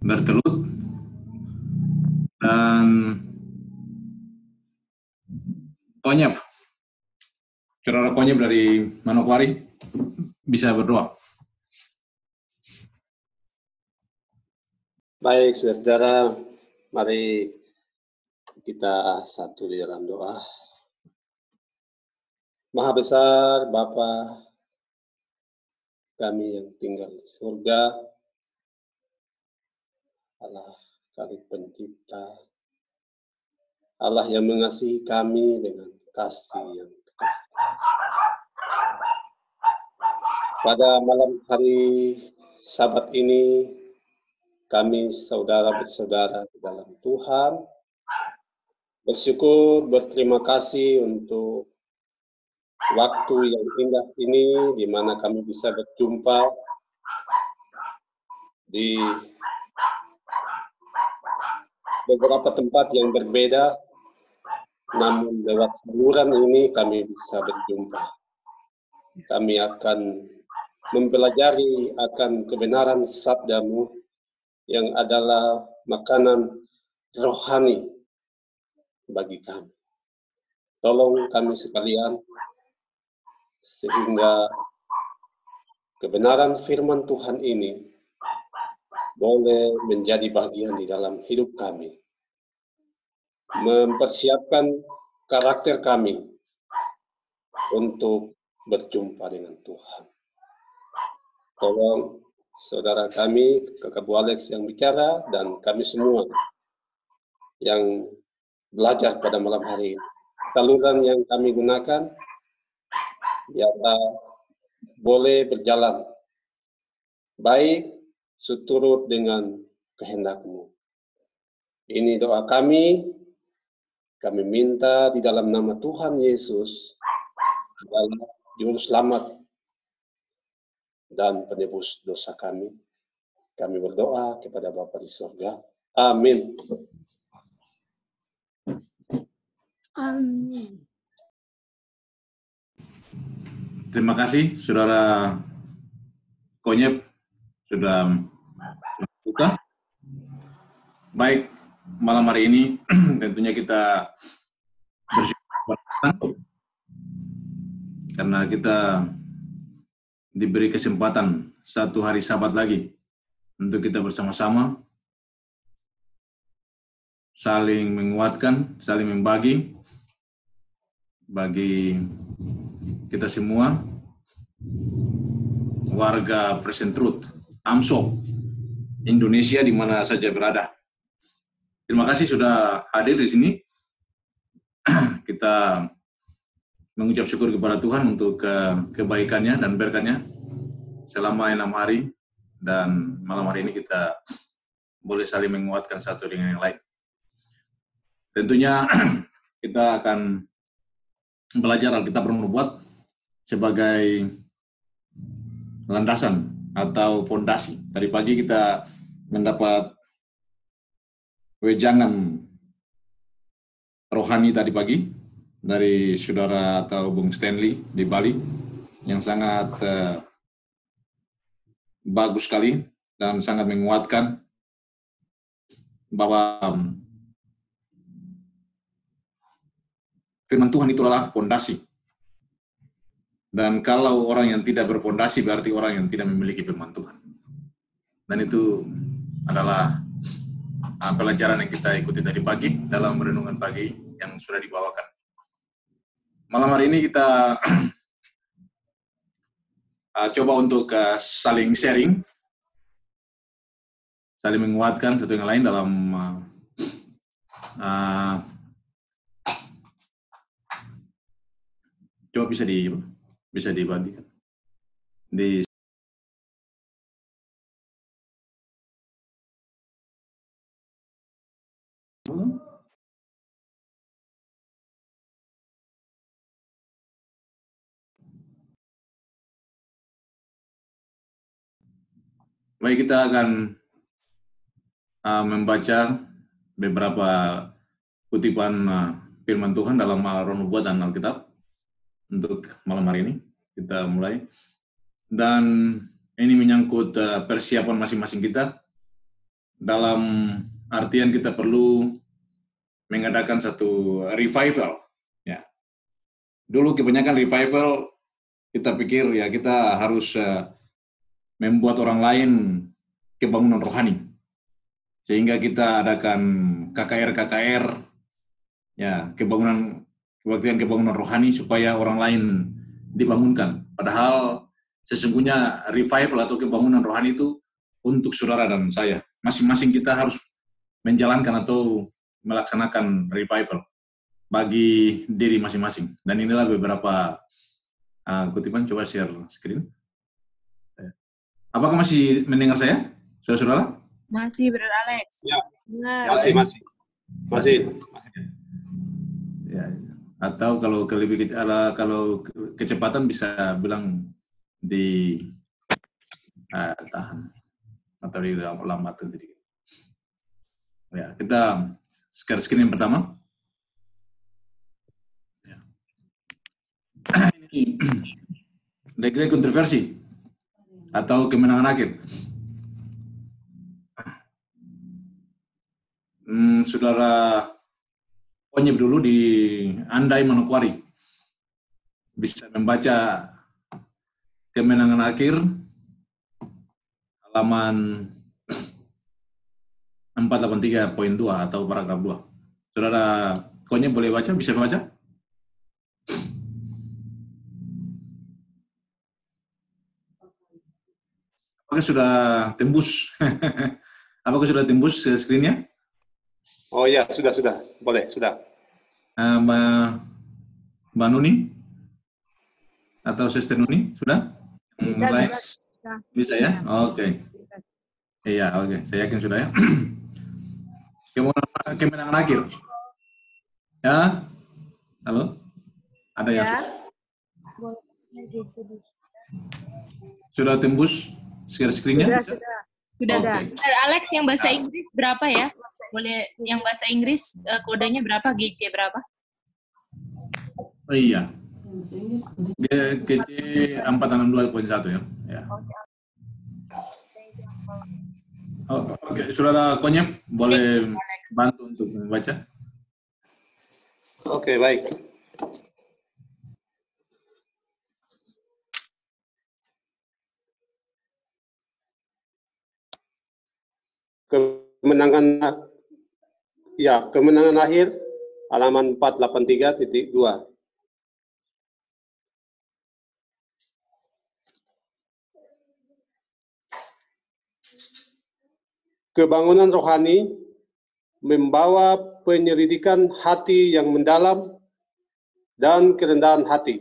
Bertelut, dan Konyep. Saudara Konyep dari Manokwari bisa berdoa. Baik, saudara, mari kita satu di dalam doa. Maha besar Bapa kami yang tinggal di surga, Allah Kali Pencipta, Allah yang mengasihi kami dengan kasih yang kekal. Pada malam hari Sabat ini, kami saudara bersaudara di dalam Tuhan, bersyukur, berterima kasih untuk waktu yang indah ini, di mana kami bisa berjumpa di beberapa tempat yang berbeda, namun lewat saluran ini kami bisa berjumpa. Kami akan mempelajari akan kebenaran sabda-Mu yang adalah makanan rohani bagi kami. Tolong kami sekalian, sehingga kebenaran firman Tuhan ini boleh menjadi bagian di dalam hidup kami, mempersiapkan karakter kami untuk berjumpa dengan Tuhan. Tolong saudara kami, Kakak Bu Alex yang bicara, dan kami semua yang belajar pada malam hari ini. Saluran yang kami gunakan biarlah boleh berjalan baik seturut dengan kehendak-Mu. Ini doa kami minta di dalam nama Tuhan Yesus, adalah Juru Selamat dan penebus dosa kami. Kami berdoa kepada Bapa di surga. Amin. Amin. Terima kasih, Saudara Konyep, sudah buka. Baik, malam hari ini tentunya kita bersyukur karena kita diberi kesempatan satu hari Sabat lagi untuk kita bersama-sama saling menguatkan, saling membagi bagi kita semua warga Present Truth, AMSOP, Indonesia di mana saja berada. Terima kasih sudah hadir di sini. Kita mengucap syukur kepada Tuhan untuk kebaikannya dan berkatnya selama 6 hari, dan malam hari ini kita boleh saling menguatkan satu dengan yang lain. Tentunya kita akan belajar Alkitab Roh Nubuat sebagai landasan atau fondasi. Tadi pagi kita mendapat wejangan rohani tadi pagi dari saudara atau Bung Stanley di Bali yang sangat bagus sekali dan sangat menguatkan bahwa firman Tuhan itu adalah fondasi. Dan kalau orang yang tidak berfondasi berarti orang yang tidak memiliki firman Tuhan. Dan itu adalah pelajaran yang kita ikuti tadi pagi dalam renungan pagi yang sudah dibawakan. Malam hari ini kita coba untuk saling sharing, saling menguatkan satu yang lain dalam coba bisa dibagikan di baik, kita akan membaca beberapa kutipan firman Tuhan dalam Roh Nubuat dan Alkitab untuk malam hari ini. Kita mulai. Dan ini menyangkut persiapan masing-masing kita dalam artian kita perlu mengadakan satu revival. Ya. Dulu kebanyakan revival kita pikir ya kita harus membuat orang lain kebangunan rohani, sehingga kita adakan KKR, ya kebangunan rohani supaya orang lain dibangunkan. Padahal sesungguhnya revival atau kebangunan rohani itu untuk saudara dan saya. Masing-masing kita harus menjalankan atau melaksanakan revival bagi diri masing-masing. Dan inilah beberapa kutipan, coba share screen. Apakah masih mendengar saya, saudara-saudara? Masih, Brother Alex. Ya, masih. Ya. Atau kalau kecepatan bisa bilang di tahan atau di lambat sedikit. Ya, kita share screen yang pertama. Ya. The Great Controversy atau kemenangan akhir. Saudara Onyep dulu di Andai Manokwari bisa membaca kemenangan akhir halaman 483.2 atau paragraf 2. Saudara Onyep boleh baca? Bisa baca? Apakah sudah tembus? Apakah sudah tembus screen-nya? Oh ya, sudah. Boleh, sudah. Mbak Nuni? Atau Sister Nuni? Sudah? Bisa ya? Oke. Iya, oke. Saya yakin sudah ya. Kemenangan akhir. Ya? Halo? Ada yang sudah tembus share screen-nya? Sudah. Okay. Alex, yang bahasa Inggris berapa ya? Boleh yang bahasa Inggris kodenya berapa? GC berapa? Oh iya. GC 462.1 ya. Ya. Oke. Saudara Konyep boleh bantu untuk membaca? Oke, baik. Kemenangan akhir halaman 483.2. Kebangunan rohani membawa penyelidikan hati yang mendalam dan kerendahan hati.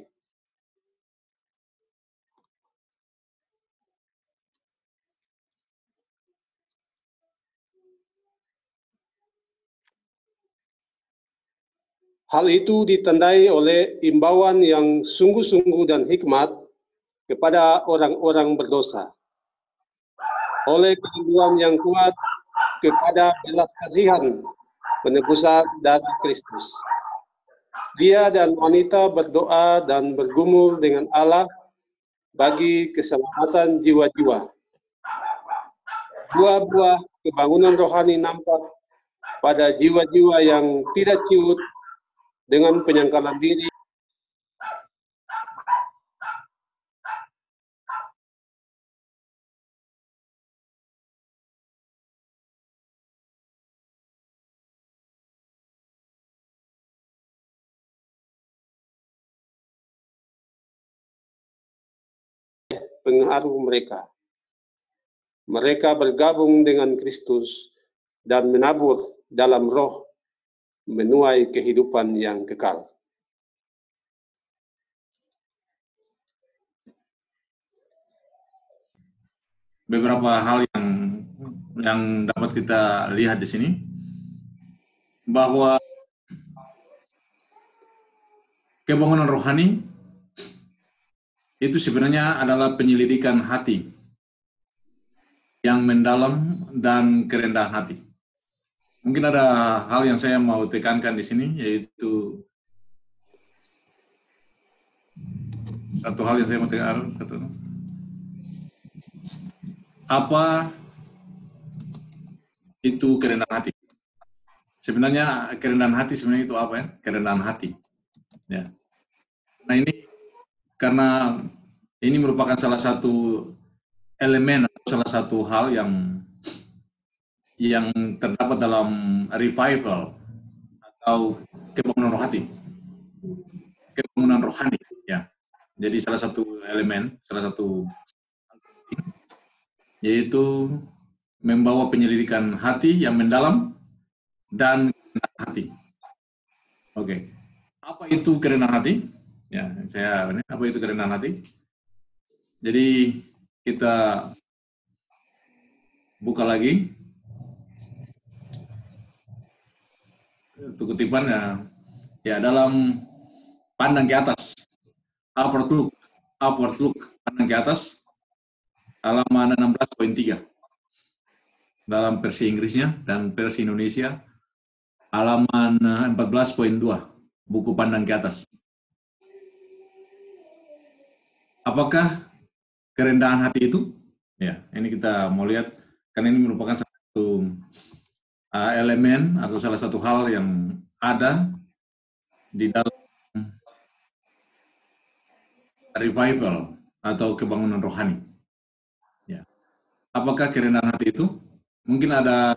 Hal itu ditandai oleh imbauan yang sungguh-sungguh dan hikmat kepada orang-orang berdosa, oleh kerinduan yang kuat kepada belas kasihan penebusan dari Kristus. Dia dan wanita berdoa dan bergumul dengan Allah bagi keselamatan jiwa-jiwa. Buah-buah kebangunan rohani nampak pada jiwa-jiwa yang tidak ciut dengan penyangkalan diri pengaruh mereka. Mereka bergabung dengan Kristus dan menabur dalam roh menuai kehidupan yang kekal. Beberapa hal yang dapat kita lihat di sini, bahwa kebangunan rohani itu sebenarnya adalah penyelidikan hati yang mendalam dan kerendahan hati. Mungkin ada hal yang saya mau tekankan di sini, yaitu satu hal yang saya mau tekankan. Apa itu kerendahan hati. Sebenarnya kerendahan hati sebenarnya itu apa ya? Kerendahan hati. Ya. Nah ini karena ini merupakan salah satu elemen atau salah satu hal yang terdapat dalam revival atau kebangunan rohani, kebangunan rohani. Ya. Jadi salah satu elemen, salah satu yaitu membawa penyelidikan hati yang mendalam dan kerendahan hati. Oke. Apa itu kerendahan hati? Ya, apa itu kerendahan hati? Jadi kita buka lagi itu kutipan ya dalam pandang ke atas, upward look, pandang ke atas, halaman 16.3 dalam versi Inggrisnya dan versi Indonesia halaman 14.2 buku pandang ke atas. Apakah kerendahan hati itu? Ya, ini kita mau lihat karena ini merupakan salah satu elemen atau salah satu hal yang ada di dalam revival atau kebangunan rohani. Ya. Apakah kerendahan hati itu? Mungkin ada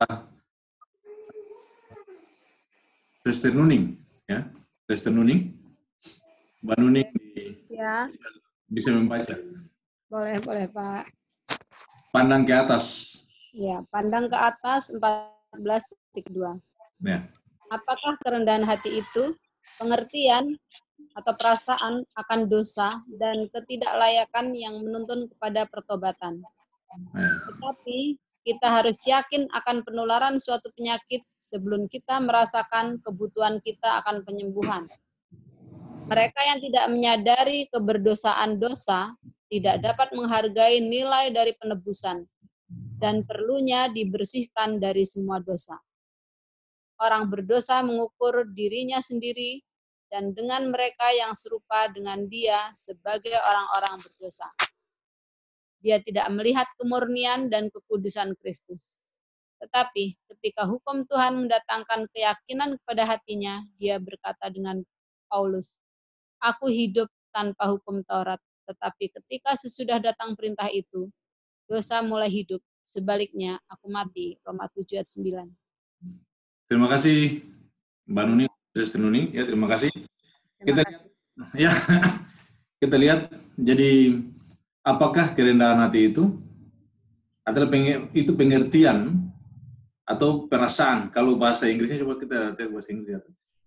Sister Nuning, ya, Sister Nuning, Mbak Nuning Ya, bisa membaca. boleh Pak. Pandang ke atas. Ya, pandang ke atas 14.2. Ya. Apakah kerendahan hati itu pengertian atau perasaan akan dosa dan ketidaklayakan yang menuntun kepada pertobatan? Ya. Tetapi kita harus yakin akan penularan suatu penyakit sebelum kita merasakan kebutuhan kita akan penyembuhan. Mereka yang tidak menyadari keberdosaan dosa tidak dapat menghargai nilai dari penebusan dan perlunya dibersihkan dari semua dosa. Orang berdosa mengukur dirinya sendiri dan dengan mereka yang serupa dengan dia sebagai orang-orang berdosa. Dia tidak melihat kemurnian dan kekudusan Kristus. Tetapi ketika hukum Tuhan mendatangkan keyakinan kepada hatinya, dia berkata dengan Paulus, "Aku hidup tanpa hukum Taurat, tetapi ketika sesudah datang perintah itu, dosa mulai hidup. Sebaliknya, aku mati." Roma 7 ayat 9. Terima kasih Mbak Nuning, Sister Nuning. Ya, terima kasih. Terima kasih. Ya, kita lihat. Jadi, apakah kerendahan hati itu adalah itu pengertian atau perasaan? Kalau bahasa Inggrisnya coba kita lihat bahasa Inggris.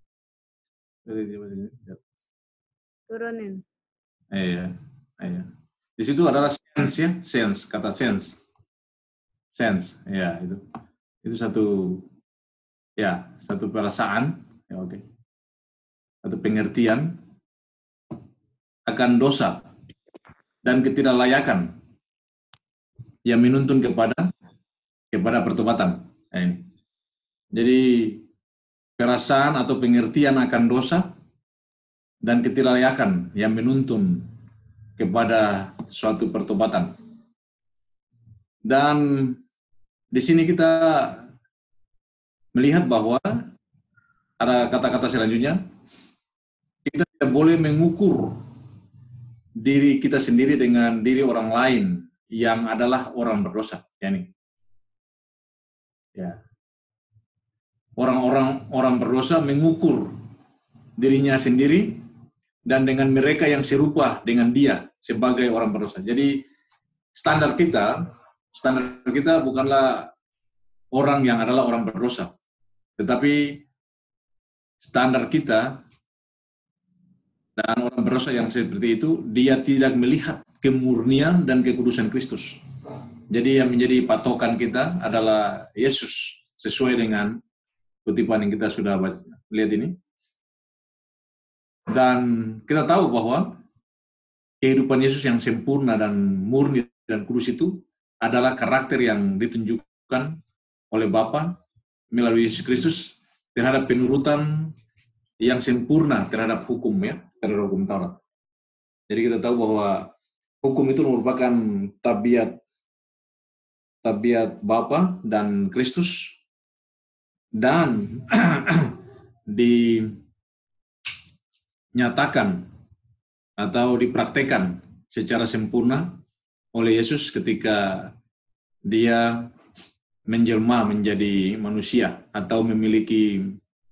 Turunin. Iya. Di situ adalah sense ya, kata sense, ya itu satu perasaan, ya oke, satu pengertian akan dosa dan ketidaklayakan yang menuntun kepada pertobatan. Jadi perasaan atau pengertian akan dosa dan ketidaklayakan yang menuntun kepada suatu pertobatan. Dan di sini kita melihat bahwa ada kata-kata selanjutnya, kita tidak boleh mengukur diri kita sendiri dengan diri orang lain yang adalah orang berdosa. Orang berdosa mengukur dirinya sendiri dan dengan mereka yang serupa dengan dia sebagai orang berdosa. Jadi standar kita bukanlah orang yang adalah orang berdosa, tetapi standar kita dan orang berdosa yang seperti itu, dia tidak melihat kemurnian dan kekudusan Kristus. Jadi yang menjadi patokan kita adalah Yesus, sesuai dengan kutipan yang kita sudah lihat ini. Dan kita tahu bahwa kehidupan Yesus yang sempurna dan murni dan kudus itu adalah karakter yang ditunjukkan oleh Bapa melalui Yesus Kristus terhadap penurutan yang sempurna terhadap hukum, terhadap hukum Taurat. Jadi kita tahu bahwa hukum itu merupakan tabiat Bapa dan Kristus dan dinyatakan atau dipraktekkan secara sempurna oleh Yesus ketika dia menjelma menjadi manusia atau memiliki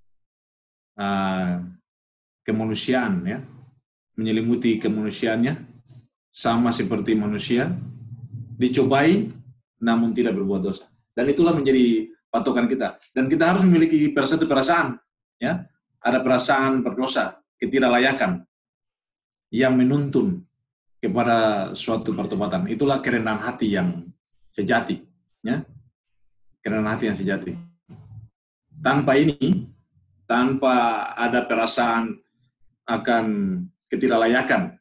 kemanusiaan, ya, menyelimuti kemanusiaannya sama seperti manusia, dicobai namun tidak berbuat dosa. Dan itulah menjadi patokan kita. Dan kita harus memiliki perasaan, ya, ada perasaan berdosa, ketidaklayakan yang menuntun kepada suatu pertobatan. Itulah kerendahan hati yang sejati, ya, kerendahan hati yang sejati. Tanpa ini, tanpa ada perasaan akan ketidaklayakan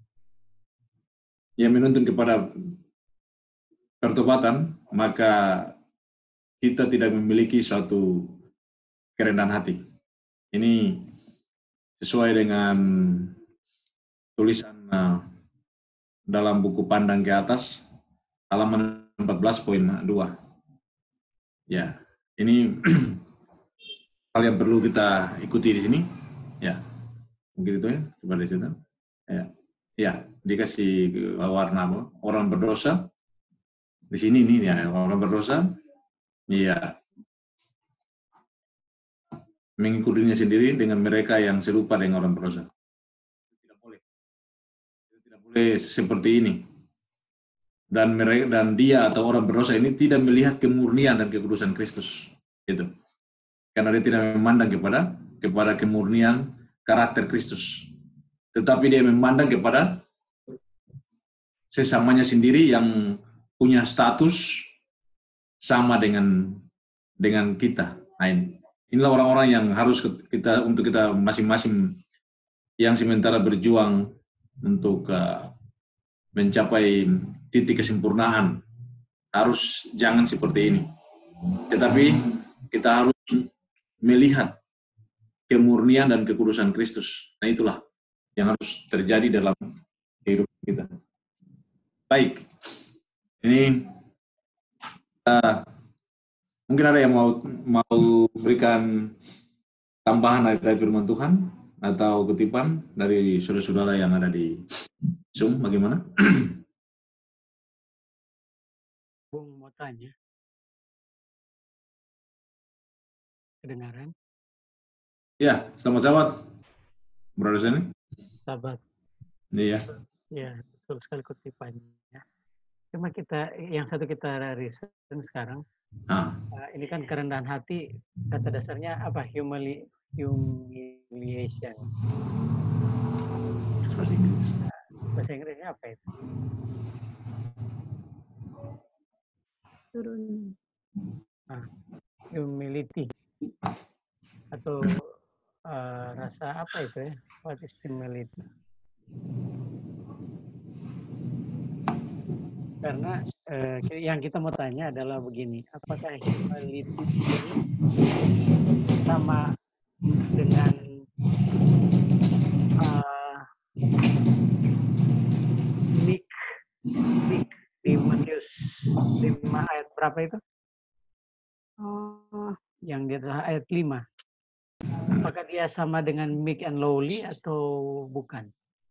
yang menuntun kepada pertobatan, maka kita tidak memiliki suatu kerendahan hati. Ini sesuai dengan tulisan dalam buku Pandang ke Atas, halaman 14.2. Ya, ini hal yang perlu kita ikuti di sini. Ya, mungkin itu ya, coba di situ. Ya, dikasih warna orang berdosa. Di sini nih ya, orang berdosa. Iya. Mengikutinya sendiri dengan mereka yang serupa dengan orang berdosa. Tidak boleh. Tidak boleh seperti ini. Dan mereka dan dia atau orang berdosa ini tidak melihat kemurnian dan kekudusan Kristus. Itu. Karena dia tidak memandang kepada kemurnian karakter Kristus. Tetapi dia memandang kepada sesamanya sendiri yang punya status sama dengan kita. Nah, inilah orang-orang yang harus kita masing-masing yang sementara berjuang untuk mencapai titik kesempurnaan. Harus jangan seperti ini. Tetapi kita harus melihat kemurnian dan kekudusan Kristus. Nah, itulah yang harus terjadi dalam kehidupan kita. Baik. Ini mungkin ada yang mau berikan tambahan ayat-ayat firman Tuhan atau kutipan dari saudara-saudara yang ada di Zoom, bagaimana? Bung mau tanya. Kedengaran? Ya, selamat Brother Zeni. Sahabat. Iya. Ya, betul sekali kutipannya. Cuma yang satu kita riset sekarang, ini kan kerendahan hati, kata dasarnya apa? Humiliation. Bahasa Inggrisnya apa itu? Turun. Humility. Atau rasa apa itu ya? What is humility? Karena yang kita mau tanya adalah begini, apakah humility ini sama dengan meek di Matius 5 ayat berapa itu? Yang di atas ayat 5. Apakah dia sama dengan meek and lowly atau bukan?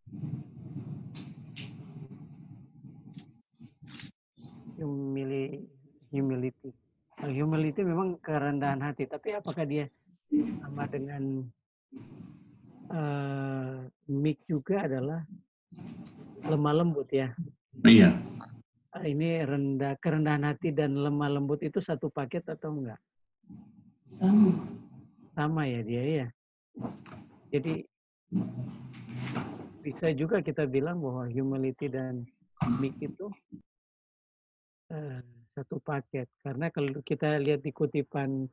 Humility. Humility memang kerendahan hati, tapi apakah dia sama dengan meek juga adalah lemah lembut ya? Iya. Ini kerendahan hati dan lemah lembut itu satu paket atau enggak? Sama ya dia ya. Jadi bisa juga kita bilang bahwa humility dan meek itu satu paket. Karena kalau kita lihat di kutipan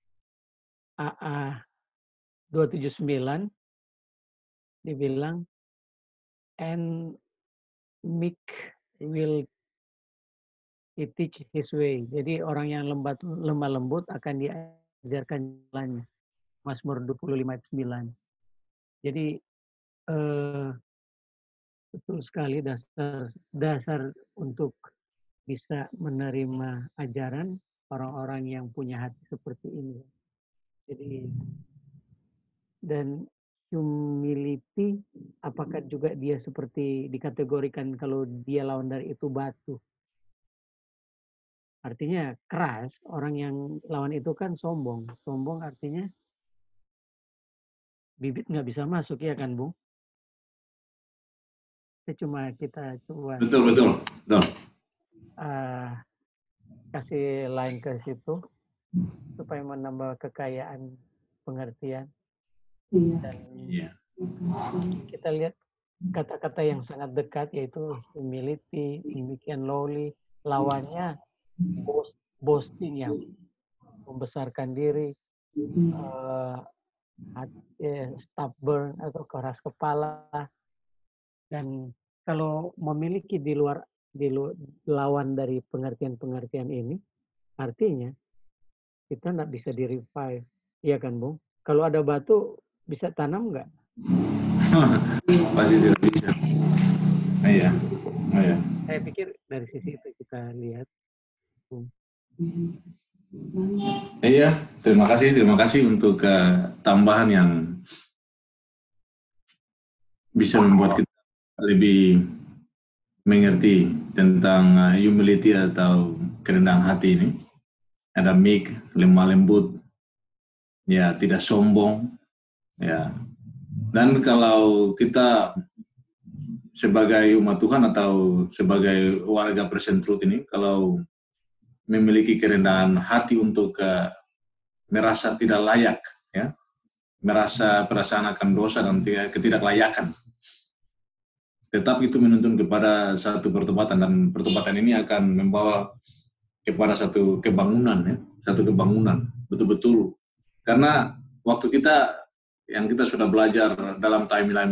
AA 279, dibilang, and meek will he teach his way. Jadi orang yang lemah lembut akan diajarkan jalannya. Mazmur 25 ayat 9. Jadi betul sekali dasar untuk bisa menerima ajaran orang-orang yang punya hati seperti ini. Jadi, dan humility, apakah juga dia seperti dikategorikan kalau dia lawan dari itu batu? Artinya keras, orang yang lawan itu kan sombong. Sombong artinya bibit nggak bisa masuk, ya kan, Bung? Kita coba Betul. kasih line ke situ supaya menambah kekayaan pengertian. Dan kita lihat kata-kata yang sangat dekat, yaitu humility, demikian lowly, lawannya boasting, yang membesarkan diri, stubborn atau keras kepala. Dan kalau memiliki di luar lawan dari pengertian-pengertian ini, artinya kita nggak bisa di-revive. Iya kan, Bung? Kalau ada batu, bisa tanam nggak? Pasti tidak bisa. Iya. Saya pikir dari sisi itu kita lihat. Iya, terima kasih untuk tambahan yang bisa membuat kita lebih mengerti tentang humility atau kerendahan hati ini. Ada meek, lemah lembut, ya tidak sombong, ya. Dan kalau kita sebagai umat Tuhan atau sebagai warga Present Truth ini, kalau memiliki kerendahan hati untuk merasa tidak layak, ya, merasa perasaan akan dosa dan ketidaklayakan, tetap itu menuntun kepada satu pertobatan, dan pertobatan ini akan membawa kepada satu kebangunan, ya, betul-betul. Karena waktu yang kita sudah belajar dalam timeline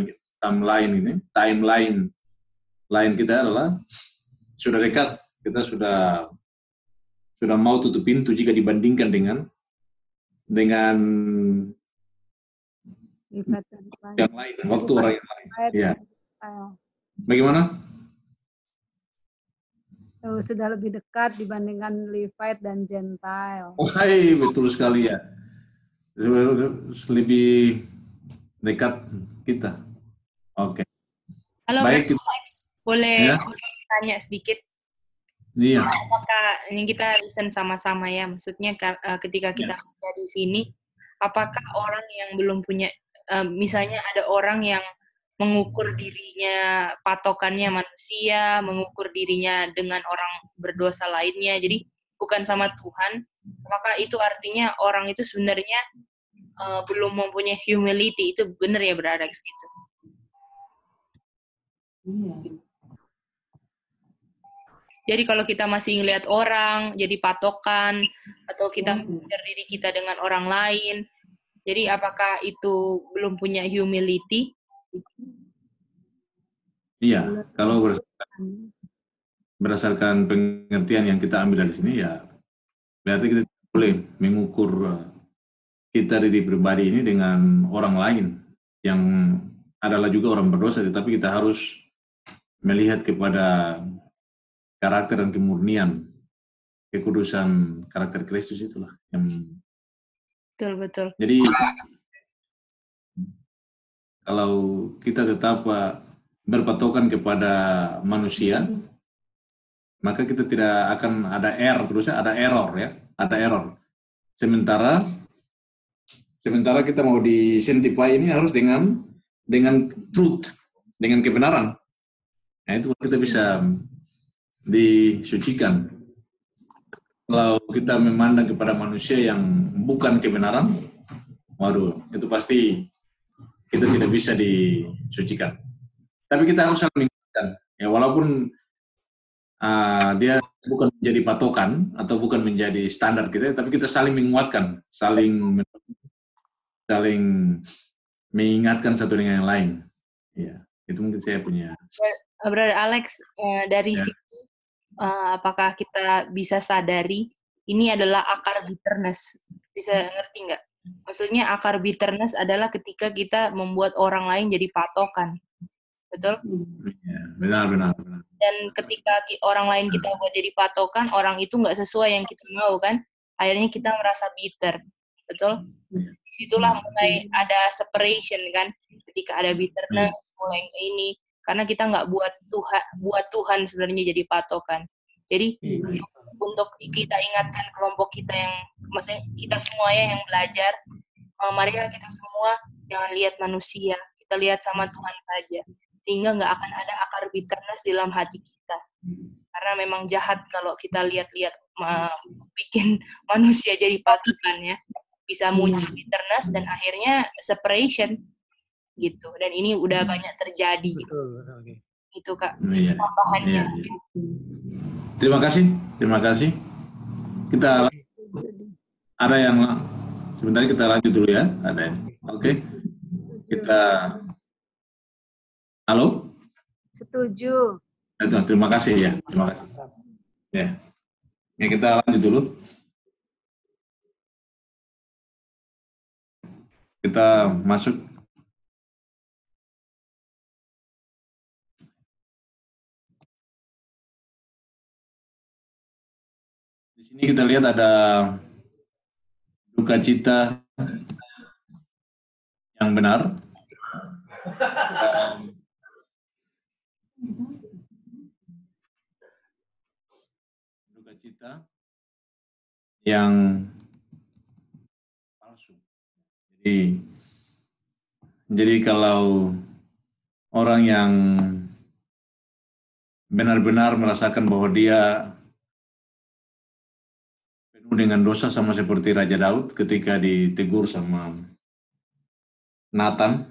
kita adalah sudah dekat, kita sudah mau tutup pintu jika dibandingkan dengan yang lain, waktu orang yang lain. Ya. Bagaimana? Sudah lebih dekat dibandingkan Levite dan Gentile. Oh, hai, betul sekali ya. Lebih dekat kita. Oke. Halo, baik. Alex. Boleh tanya sedikit? Iya. Apakah ini kita listen sama-sama ya? Maksudnya ketika kita ada di sini, apakah orang yang belum punya, misalnya ada orang yang mengukur dirinya, patokannya manusia, mengukur dirinya dengan orang berdosa lainnya, jadi bukan sama Tuhan, maka itu artinya orang itu sebenarnya belum mempunyai humility. Itu benar ya, Brother Alex, gitu? Jadi kalau kita masih ngelihat orang jadi patokan, atau kita mengukur diri kita dengan orang lain, jadi apakah itu belum punya humility? Iya, kalau berdasarkan pengertian yang kita ambil dari sini, ya berarti kita boleh mengukur kita diri pribadi ini dengan orang lain yang adalah juga orang berdosa, tetapi kita harus melihat kepada karakter dan kemurnian, kekudusan karakter Kristus, itulah yang betul. Jadi kalau kita tetap berpatokan kepada manusia, maka kita tidak akan ada error. Sementara kita mau di-sanctify ini harus dengan truth, dengan kebenaran. Nah, itu kita bisa disucikan. Kalau kita memandang kepada manusia yang bukan kebenaran, waduh, itu pasti kita tidak bisa disucikan. Tapi kita harus saling mengingatkan, ya, walaupun dia bukan menjadi patokan atau bukan menjadi standar kita, tapi kita saling menguatkan, saling mengingatkan satu dengan yang lain. Ya, itu mungkin saya punya. Brother Alex, dari sini apakah kita bisa sadari ini adalah akar bitterness? Bisa ngerti nggak? Maksudnya akar bitterness adalah ketika kita membuat orang lain jadi patokan. Betul? Ya, benar. Dan ketika orang lain kita buat jadi patokan, orang itu nggak sesuai yang kita mau, kan? Akhirnya kita merasa bitter. betul? Disitulah mulai ada separation kan, ketika ada bitterness, mulai ini, karena kita nggak buat Tuhan sebenarnya jadi patokan. Jadi untuk kita ingatkan kelompok kita yang, maksudnya kita semuanya yang belajar, marilah kita semua jangan lihat manusia, kita lihat sama Tuhan saja, sehingga nggak akan ada akar bitterness di dalam hati kita. Karena memang jahat kalau kita lihat-lihat bikin manusia jadi patokan ya, bisa muncul bitterness dan akhirnya separation gitu. Dan ini udah banyak terjadi. Gitu. Itu Kak, tambahannya. Terima kasih. Kita ada yang sebentar, kita lanjut dulu ya. Ada yang. Oke. Kita halo? Setuju. Terima kasih ya. Terima kasih. Ya. Ya, kita lanjut dulu. Kita masuk. Di sini kita lihat ada duka cita yang benar. Duka cita yang palsu. Jadi kalau orang yang benar-benar merasakan bahwa dia penuh dengan dosa, sama seperti Raja Daud ketika ditegur sama Nathan,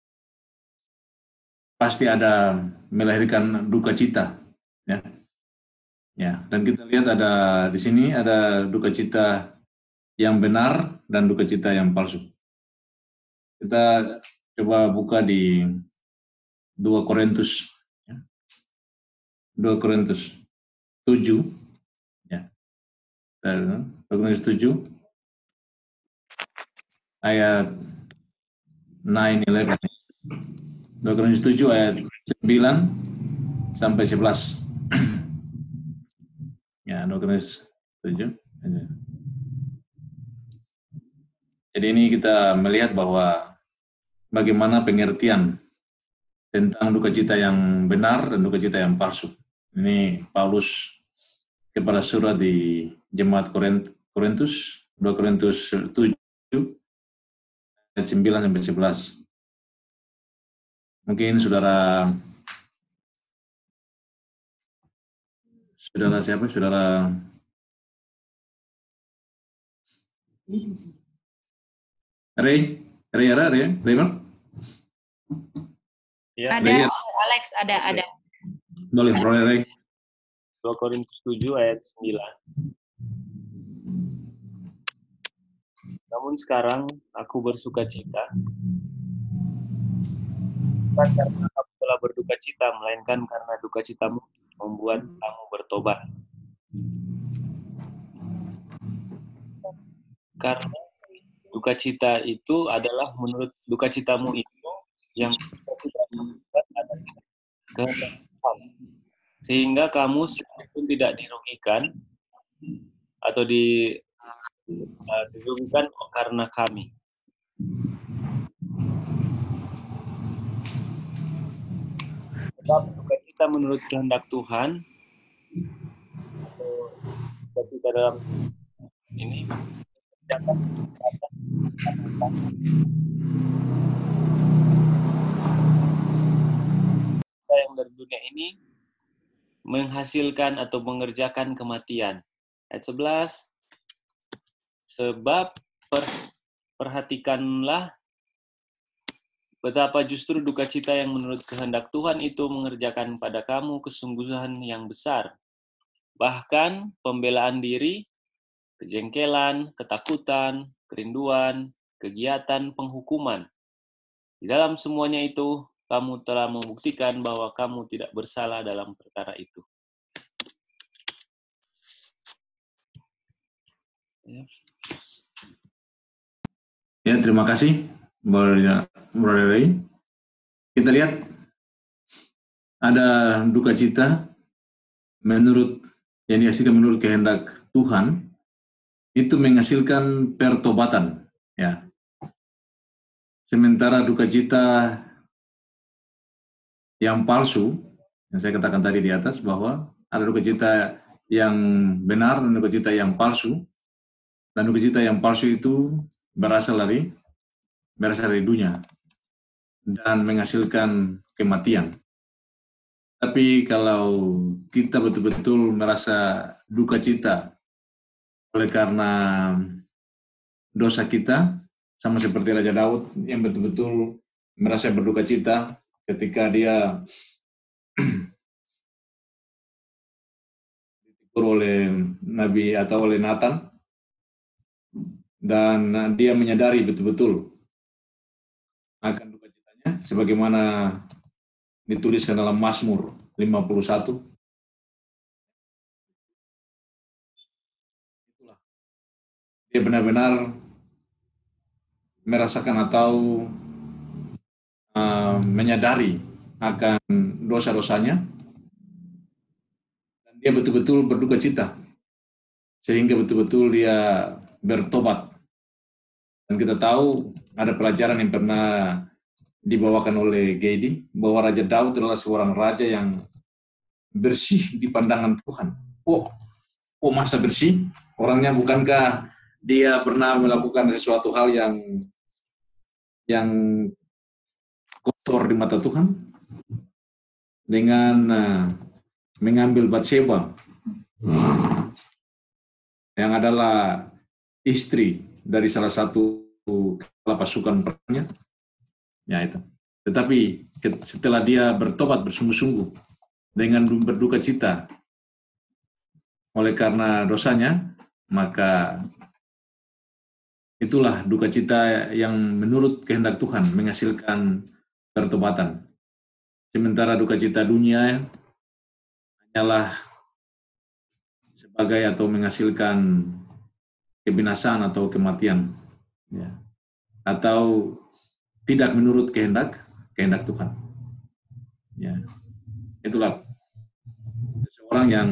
pasti ada melahirkan duka cita, ya. Ya, dan kita lihat ada di sini ada duka cita yang benar dan duka cita yang palsu. Kita coba buka di 2 Korintus, ya. 2 Korintus 7, ya. 2 Korintus 7 ayat 9-11. 2 Korintus 7 ayat 9 sampai 11. Ya, 2 Korintus 7. Jadi ini kita melihat bahwa bagaimana pengertian tentang duka cita yang benar dan duka cita yang palsu. Ini Paulus kepada surat di jemaat Korintus, 2 Korintus 7 ayat 9 sampai 11. Mungkin saudara siapa? Saudara Ray? Ya, ada Alex, ada. Boleh, Ray. 2 Korintus 7 ayat 9. Namun sekarang aku bersuka cita, bukan karena kamu telah berduka cita, melainkan karena duka citamu membuat kamu bertobat. Karena duka cita itu adalah menurut duka citamu itu yang tidak membuat ada kehendak Tuhan, sehingga kamu pun tidak dirugikan atau dirugikan karena kami. Sebab duka cita menurut kehendak Tuhan, duka cita dalam ini dapat yang dari dunia ini menghasilkan atau mengerjakan kematian. Ayat 11. Sebab perhatikanlah betapa justru duka cita yang menurut kehendak Tuhan itu mengerjakan pada kamu kesungguhan yang besar. Bahkan pembelaan diri, kejengkelan, ketakutan, kerinduan, kegiatan penghukuman. Di dalam semuanya itu, kamu telah membuktikan bahwa kamu tidak bersalah dalam perkara itu. Ya, terima kasih, Brother Ray. Kita lihat ada duka cita yang dihasilkan menurut kehendak Tuhan, itu menghasilkan pertobatan, ya. Sementara duka cita yang palsu, yang saya katakan tadi di atas, bahwa ada duka cita yang benar dan duka cita yang palsu, dan duka cita yang palsu itu berasal dari dunia dan menghasilkan kematian. Tapi kalau kita betul-betul merasa duka cita oleh karena dosa kita, sama seperti Raja Daud yang betul-betul merasa berduka cita ketika dia ditegur oleh Nabi atau oleh Nathan, dan dia menyadari betul-betul akan duka citanya, sebagaimana dituliskan dalam Mazmur 51. Itulah, dia benar-benar merasakan atau menyadari akan dosa-dosanya, dan dia betul-betul berduka cita, sehingga betul-betul dia bertobat. Dan kita tahu ada pelajaran yang pernah dibawakan oleh Gedi, bahwa Raja Daud adalah seorang raja yang bersih di pandangan Tuhan. Oh masa bersih? Orangnya bukankah dia pernah melakukan sesuatu hal yang kotor di mata Tuhan? Dengan mengambil Batseba, yang adalah istri dari salah satu kepala pasukan perangnya. Ya itu. Tetapi setelah dia bertobat bersungguh-sungguh dengan berduka cita oleh karena dosanya, maka itulah duka cita yang menurut kehendak Tuhan menghasilkan pertobatan. Sementara duka cita dunia hanyalah sebagai atau menghasilkan kebinasaan atau kematian, ya. Atau tidak menurut kehendak Tuhan. Ya. Itulah seseorang yang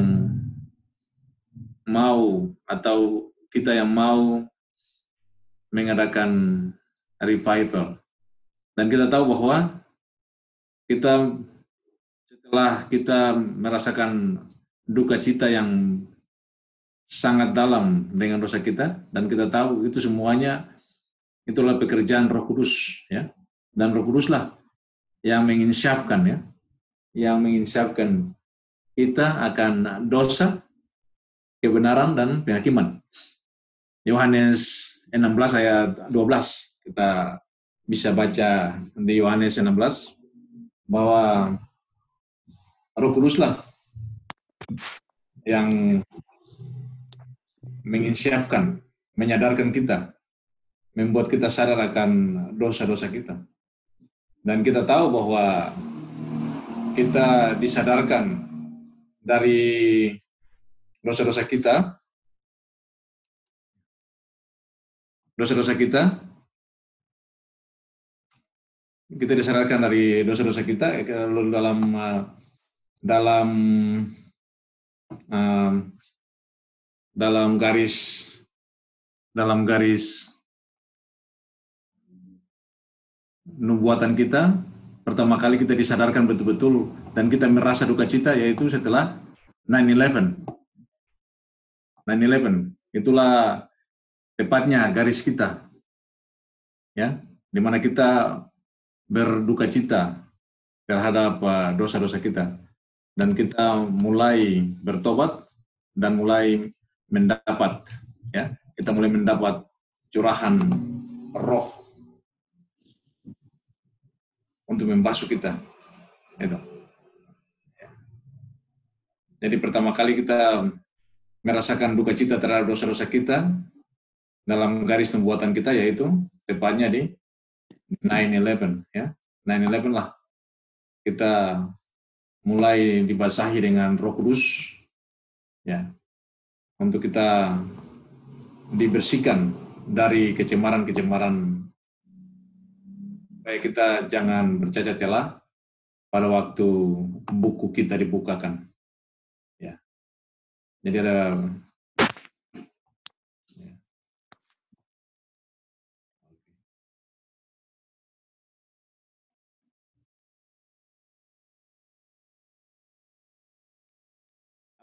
mau, atau kita yang mau mengadakan revival. Dan kita tahu bahwa kita setelah kita merasakan duka cita yang sangat dalam dengan dosa kita, dan kita tahu itu semuanya itulah pekerjaan Roh Kudus, ya. Dan Roh Kuduslah yang menginsyafkan, ya, yang menginsyafkan kita akan dosa, kebenaran, dan penghakiman. Yohanes 16 ayat 12, kita bisa baca di Yohanes 16 bahwa Roh Kuduslah yang menginsyafkan, menyadarkan kita, membuat kita sadar akan dosa-dosa kita. Dan kita tahu bahwa kita disadarkan dari dosa-dosa kita, kita disadarkan dari dosa-dosa kita dalam garis nubuatan kita. Pertama kali kita disadarkan betul-betul dan kita merasa duka cita yaitu setelah 9/11. Itulah tepatnya garis kita, ya, di mana kita berduka cita terhadap dosa-dosa kita, dan kita mulai bertobat dan mulai mendapat, ya, kita mulai mendapat curahan Roh untuk membasuh kita. Itu. Jadi pertama kali kita merasakan duka cita terhadap dosa-dosa kita dalam garis nubuatan kita, yaitu tepatnya di 9/11, ya. 9/11 lah kita mulai dibasahi dengan Roh Kudus, ya, untuk kita dibersihkan dari kecemaran-kecemaran, supaya kita jangan bercacat celah pada waktu buku kita dibukakan. Ya. Jadi ada, ya.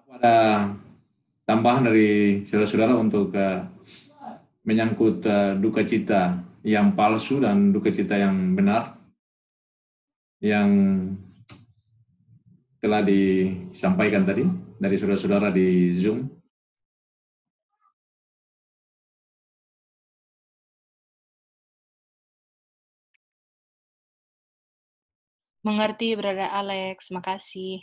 Ada tambahan dari saudara-saudara untuk menyangkut duka cita yang palsu dan duka cita yang benar yang telah disampaikan tadi dari saudara-saudara di Zoom. Mengerti, Brother Alex. Makasih.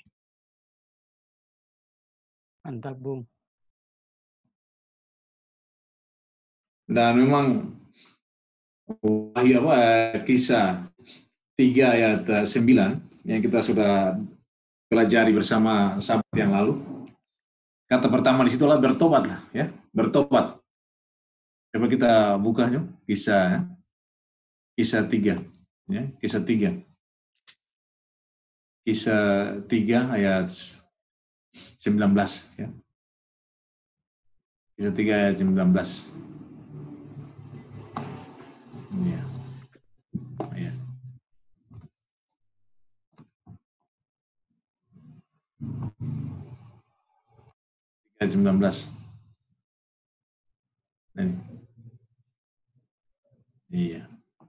Mantap, Bung. Dan memang Kisah 3 ayat 9 yang kita sudah pelajari bersama sahabat yang lalu. Kata pertama di situ adalah bertobatlah, ya, bertobat. Coba kita buka yuk, Kisah 3, ya, Kisah 3. Kisah 3 ayat 19, ya. Kisah 3 ayat 19. Ya. Ya. Ayat 19. Ini. Iya.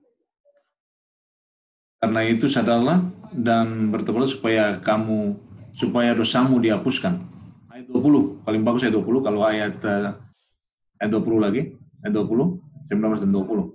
Karena itu sadarlah dan bertobatlah supaya dosamu dihapuskan. Ayat 20, paling bagus ayat 20, kalau ayat 20 lagi, ayat 20, 19 dan 20.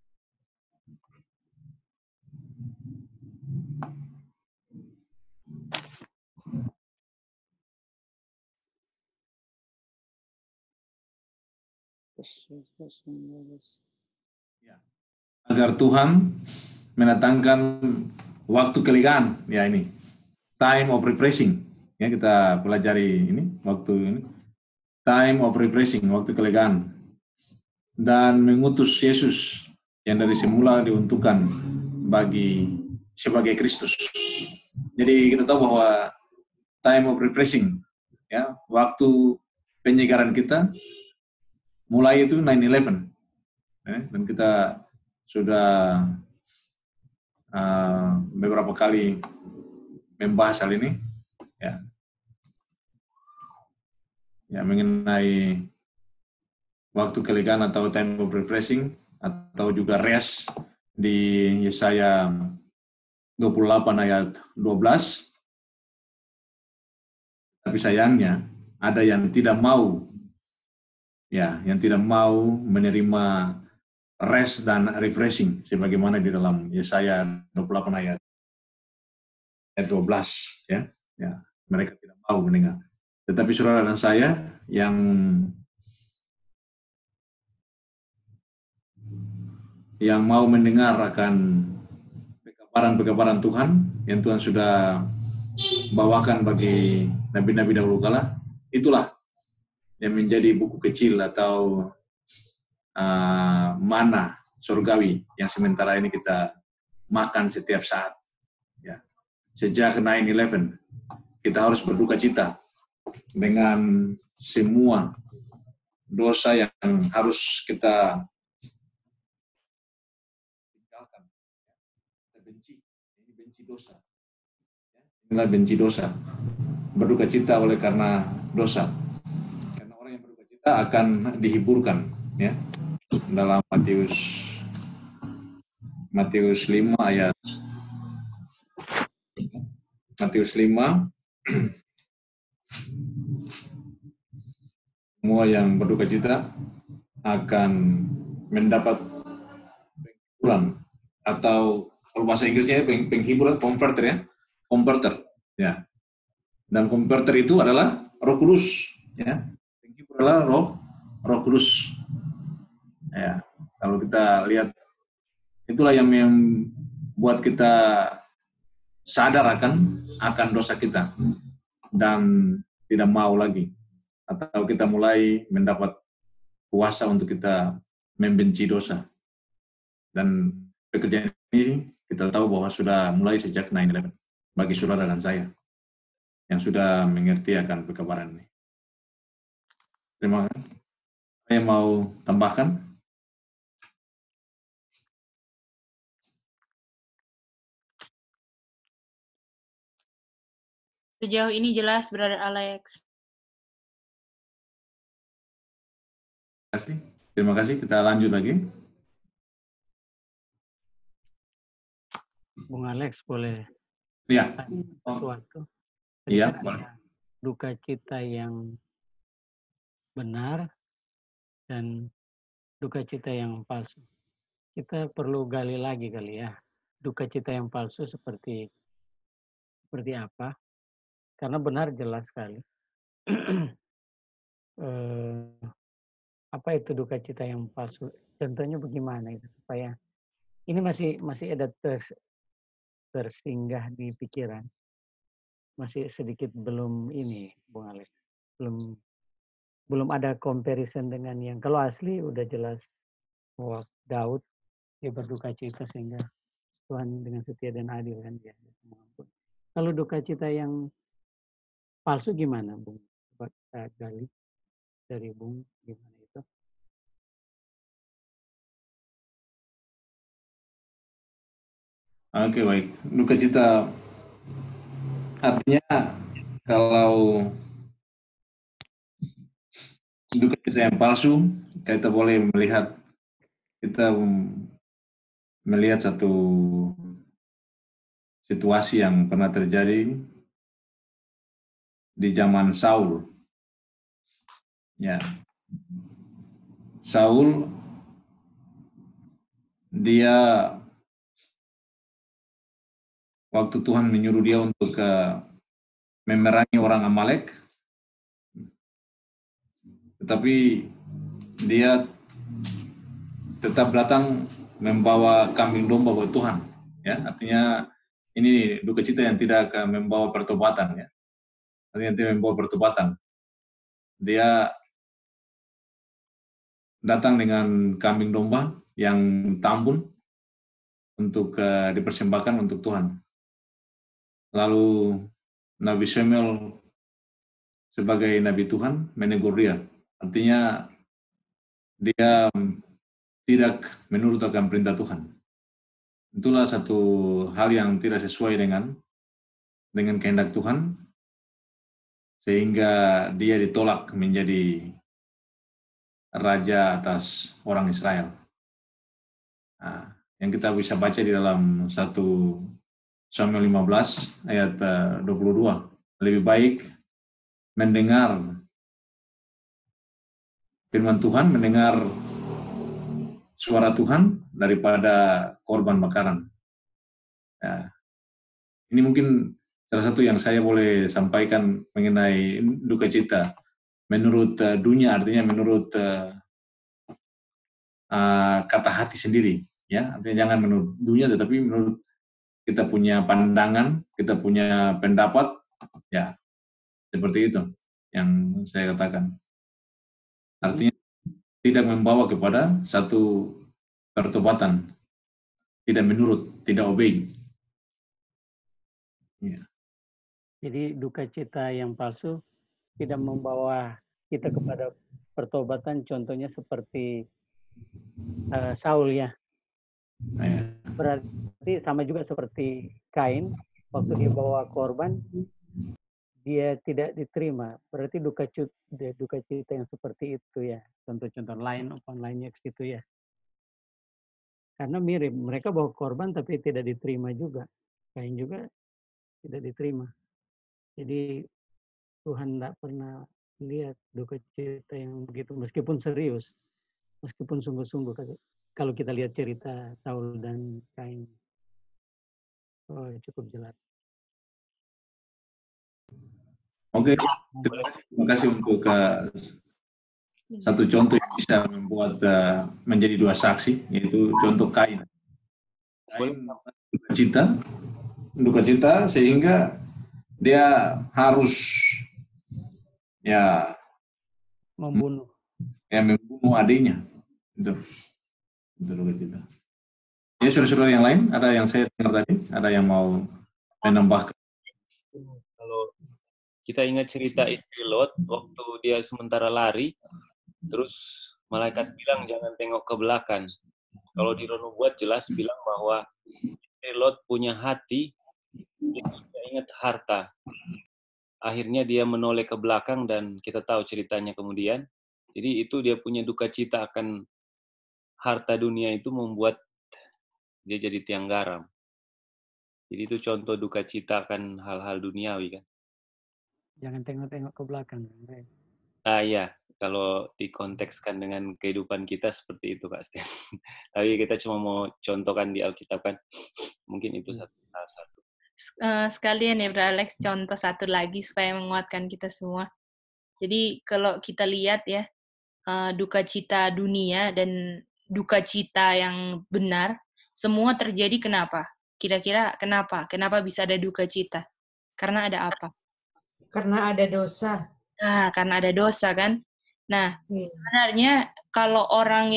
Agar Tuhan mendatangkan waktu kelegaan, ya ini, time of refreshing. Ya, kita pelajari ini, waktu ini. Time of refreshing, waktu kelegaan. Dan mengutus Yesus yang dari semula diuntukkan sebagai Kristus. Jadi kita tahu bahwa time of refreshing, ya, waktu penyegaran kita mulai itu 9/11, ya, dan kita sudah beberapa kali membahas hal ini, ya mengenai waktu kelegaan atau time of refreshing atau juga rest di Yesaya 28 ayat 12. Tapi sayangnya ada yang tidak mau, ya, yang tidak mau menerima rest dan refreshing sebagaimana di dalam Yesaya 28 ayat 12, ya. Ya, mereka tidak mau mendengar. Tetapi saudara dan saya yang mau mendengar akan pekabaran Tuhan yang Tuhan sudah bawakan bagi nabi-nabi dahulu kala, itulah yang menjadi buku kecil atau mana surgawi yang sementara ini kita makan setiap saat. Ya. Sejak 9/11 kita harus berduka cita dengan semua dosa yang harus kita tinggalkan. Kita benci dosa. Inilah benci dosa. Berduka cita oleh karena dosa. Karena orang yang berduka cita akan dihiburkan, ya. Dalam Matius 5 ayat Matius 5, semua yang berduka cita akan mendapat penghiburan, atau kalau bahasa Inggrisnya penghiburan, converter, ya. Dan converter itu adalah Roh Kudus, ya. Penghibur adalah Roh Kudus. Ya, kalau kita lihat, itulah yang membuat kita sadar akan dosa kita dan tidak mau lagi, atau kita mulai mendapat kuasa untuk kita membenci dosa. Dan pekerjaan ini kita tahu bahwa sudah mulai sejak 9/11 bagi saudara dan saya yang sudah mengerti akan pekabaran ini. Terima kasih. Saya mau tambahkan. Sejauh ini jelas, Brother Alex. Terima kasih. Kita lanjut lagi. Bung Alex boleh Iya. tanya sesuatu? Tadi Iya, kan boleh. ada duka cita yang benar dan duka cita yang palsu. Kita perlu gali lagi kali ya. Duka cita yang palsu seperti apa? Karena benar jelas sekali. Apa itu duka cita yang palsu? Contohnya bagaimana itu supaya ini masih ada tersinggah di pikiran. Masih sedikit belum ini, Bung Alex. Belum ada comparison dengan yang kalau asli udah jelas bahwa Daud dia berduka cita sehingga Tuhan dengan setia dan adil kan dia mengampuni. Kalau duka cita yang palsu gimana, Bung? Coba kita gali dari Bung gimana itu? Oke, baik. Duka cita artinya kalau duka cita yang palsu, kita boleh melihat satu situasi yang pernah terjadi di zaman Saul. Ya. Saul dia waktu Tuhan menyuruh dia untuk memerangi orang Amalek, tetapi dia tetap datang membawa kambing domba buat Tuhan. Ya, artinya ini duka cita yang tidak membawa pertobatan. Ya, artinya tidak membawa pertobatan. Dia datang dengan kambing domba yang tambun untuk dipersembahkan untuk Tuhan. Lalu Nabi Samuel sebagai Nabi Tuhan menegur dia. Artinya dia tidak menurut akan perintah Tuhan. Itulah satu hal yang tidak sesuai dengan kehendak Tuhan, sehingga dia ditolak menjadi raja atas orang Israel. Nah, yang kita bisa baca di dalam 1 Samuel 15 ayat 22. Lebih baik mendengar firman Tuhan, mendengar suara Tuhan daripada korban bakaran. Ya, ini mungkin salah satu yang saya boleh sampaikan mengenai duka cita. Menurut dunia, artinya menurut kata hati sendiri. Ya, artinya jangan menurut dunia, tetapi menurut kita punya pandangan, kita punya pendapat, ya seperti itu yang saya katakan. Artinya tidak membawa kepada satu pertobatan, tidak menurut, tidak obey. Ya. Jadi duka cita yang palsu tidak membawa kita kepada pertobatan, contohnya seperti Saul ya. Berarti sama juga seperti Kain, waktu dia bawa korban, dia tidak diterima. Berarti duka cita yang seperti itu ya. Contoh-contoh lain, lainnya gitu ya. Karena mirip, mereka bawa korban tapi tidak diterima juga. Kain juga tidak diterima. Jadi Tuhan tidak pernah lihat duka cita yang begitu, meskipun serius, meskipun sungguh-sungguh. Kalau kita lihat cerita Saul dan Kain, cukup jelas. Oke, terima kasih untuk satu contoh yang bisa membuat menjadi dua saksi, yaitu contoh Kain. Kain duka cita sehingga dia harus membunuh adiknya. Itu duka cita. Ya, saudara-saudara yang lain, ada yang saya dengar tadi, ada yang mau menambahkan? Kalau kita ingat cerita istri Lot, waktu dia sementara lari, terus malaikat bilang jangan tengok ke belakang. Kalau di Nubuat jelas bilang bahwa istri Lot punya hati, dia tidak ingat harta. Akhirnya dia menoleh ke belakang dan kita tahu ceritanya kemudian. Jadi itu dia punya duka cita akan harta dunia itu membuat dia jadi tiang garam. Jadi itu contoh duka cita akan hal-hal duniawi kan. Jangan tengok-tengok ke belakang. Iya, kalau dikontekskan dengan kehidupan kita seperti itu Kak Sten. Tapi kita cuma mau contohkan di Alkitab kan. Mungkin itu salah satu. Sekalian ya Bro Alex, contoh satu lagi supaya menguatkan kita semua. Jadi kalau kita lihat ya, duka cita dunia dan duka cita yang benar, semua terjadi kenapa? Kira-kira kenapa? Kenapa bisa ada duka cita? Karena ada apa? Karena ada dosa. Nah, karena ada dosa kan? Nah, Iya. sebenarnya kalau orang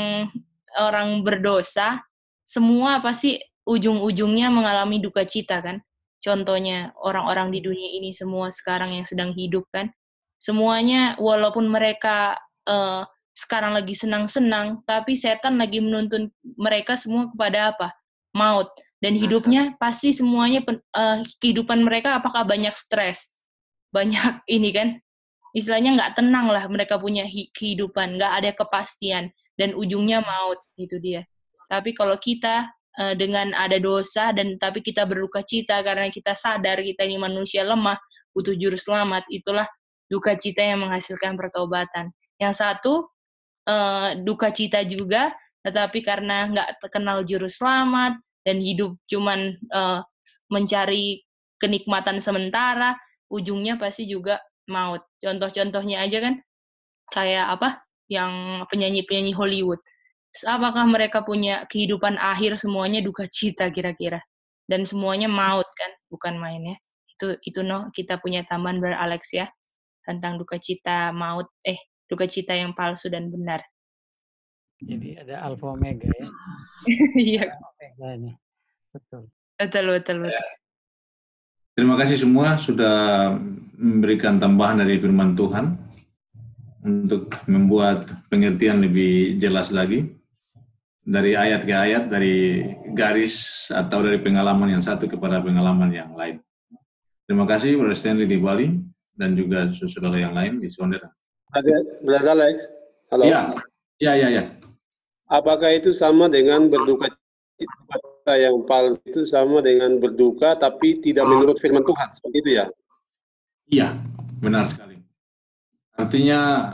berdosa, semua pasti ujung-ujungnya mengalami duka cita kan? Contohnya orang-orang di dunia ini semua sekarang yang sedang hidup kan? Semuanya walaupun mereka sekarang lagi senang-senang, tapi setan lagi menuntun mereka semua kepada apa? Maut. Dan hidupnya pasti semuanya kehidupan mereka apakah banyak stres? Banyak ini kan? Istilahnya nggak tenang lah mereka punya kehidupan, nggak ada kepastian, dan ujungnya maut, gitu dia. Tapi kalau kita dengan ada dosa, dan tapi kita berduka cita karena kita sadar kita ini manusia lemah, butuh juru selamat, itulah duka cita yang menghasilkan pertobatan. Yang satu, duka cita juga, tetapi karena nggak kenal juru selamat, dan hidup cuman mencari kenikmatan sementara, ujungnya pasti juga maut. Contoh-contohnya aja kan, kayak apa, yang penyanyi-penyanyi Hollywood. Apakah mereka punya kehidupan akhir semuanya duka cita kira-kira? Dan semuanya maut kan, bukan main ya. Itu kita punya tambahan Brother Alex ya, tentang duka cita maut, duka cita yang palsu dan benar. Jadi ada alfa omega ya. Iya. Omeganya. Betul. Betul. Terima kasih semua sudah memberikan tambahan dari firman Tuhan untuk membuat pengertian lebih jelas lagi dari ayat ke ayat, dari garis atau dari pengalaman yang satu kepada pengalaman yang lain. Terima kasih Brother Stanley di Bali dan juga saudara yang lain di Sondera. Brother Alex, halo. Ya. Apakah itu sama dengan berduka cita yang palsu itu sama dengan berduka tapi tidak menurut firman Tuhan, seperti itu ya? Iya, benar sekali. Artinya,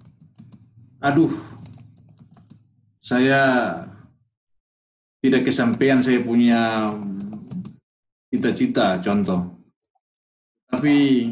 saya tidak kesampaian saya punya cita-cita, contoh. Tapi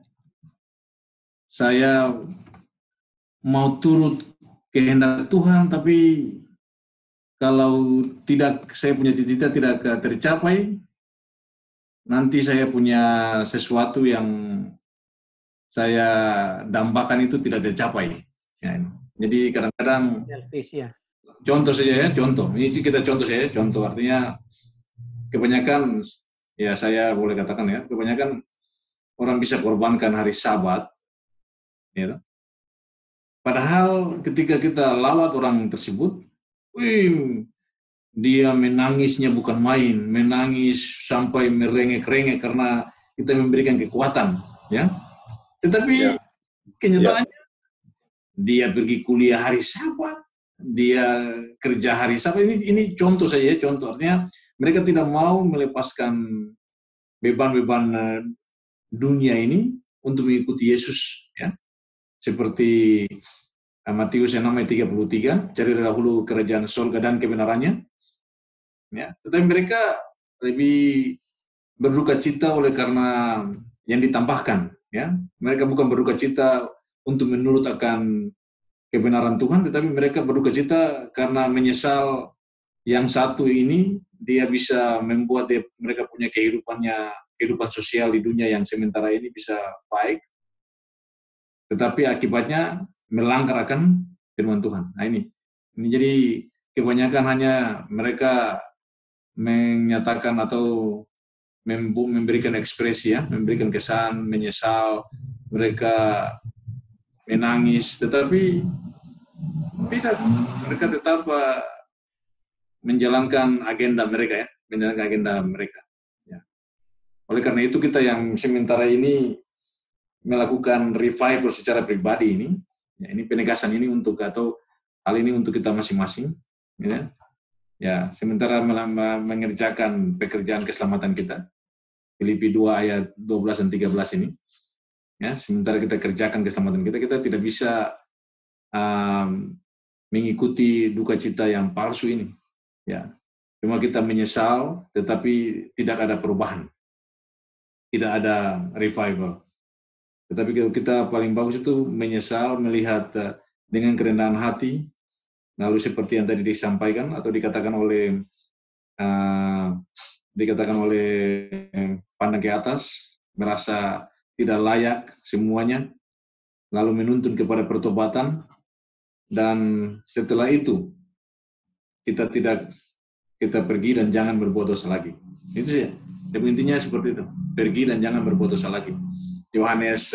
saya mau turut kehendak Tuhan, tapi kalau tidak saya punya cita-cita tidak tercapai, nanti saya punya sesuatu yang saya dambakan itu tidak tercapai. Ya. Jadi kadang-kadang contoh saja ya, ini kita contoh saja, contoh artinya kebanyakan, ya saya boleh katakan ya, kebanyakan orang bisa korbankan hari Sabat, ya. Padahal ketika kita lawat orang tersebut, dia menangisnya bukan main, menangis sampai merengek-rengek karena kita memberikan kekuatan, ya. Tetapi kenyataannya dia pergi kuliah hari Sabat, dia kerja hari Sabat. Ini contoh saja, contoh artinya mereka tidak mau melepaskan beban-beban dunia ini untuk mengikuti Yesus, ya. Seperti Matius 6:33, cari dahulu kerajaan surga dan kebenarannya. Ya, tetapi mereka lebih berduka cita oleh karena yang ditambahkan. Ya, mereka bukan berduka cita untuk menurut akan kebenaran Tuhan, tetapi mereka berduka cita karena menyesal yang satu ini dia bisa membuat mereka punya kehidupan sosial di dunia yang sementara ini bisa baik, tetapi akibatnya melanggar akan firman Tuhan. Nah ini jadi kebanyakan hanya mereka menyatakan atau memberikan ekspresi, ya, memberikan kesan, menyesal, mereka menangis, tetapi tidak, mereka tetap menjalankan agenda mereka, ya, menjalankan agenda mereka. Ya. Oleh karena itu kita yang sementara ini melakukan revival secara pribadi ini, Ya, ini penegasan ini untuk atau hal ini untuk kita masing-masing. Ya, sementara mengerjakan pekerjaan keselamatan kita, Filipi 2 ayat 12 dan 13 ini, ya, sementara kita kerjakan keselamatan kita, kita tidak bisa mengikuti duka cita yang palsu ini. Ya, cuma kita menyesal, tetapi tidak ada perubahan, tidak ada revival. Tetapi kita paling bagus itu menyesal, melihat dengan kerendahan hati, lalu seperti yang tadi disampaikan atau dikatakan oleh pandang ke atas, merasa tidak layak semuanya, lalu menuntun kepada pertobatan, dan setelah itu kita pergi dan jangan berbuat dosa lagi. Itu ya. Intinya seperti itu. Pergi dan jangan berbuat dosa lagi. Yohanes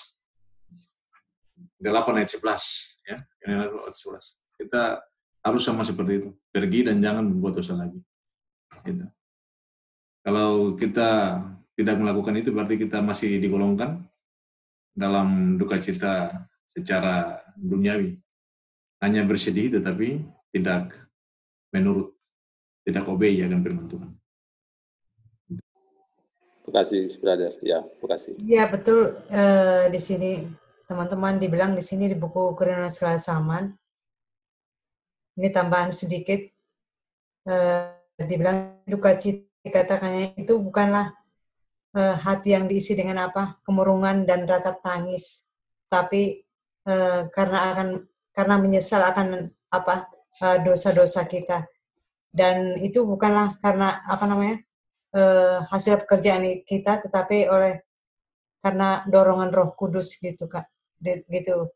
8 ayat 11, ya. Kita harus sama seperti itu. Pergi dan jangan berbuat dosa lagi. Gitu. Kalau kita tidak melakukan itu, berarti kita masih digolongkan dalam duka cita secara duniawi. Hanya bersedih tetapi tidak menurut, tidak obey akan firman Tuhan. Terima kasih, brother. Ya, terima kasih. Ya, betul. Di sini teman-teman dibilang di sini di buku Kronos Kelasaman. Ini tambahan sedikit. Dibilang duka cita, dikatakannya itu bukanlah hati yang diisi dengan apa, kemurungan dan ratap tangis, tapi karena menyesal akan apa dosa-dosa kita, dan itu bukanlah karena hasil pekerjaan kita, tetapi karena dorongan Roh Kudus gitu, Kak, gitu.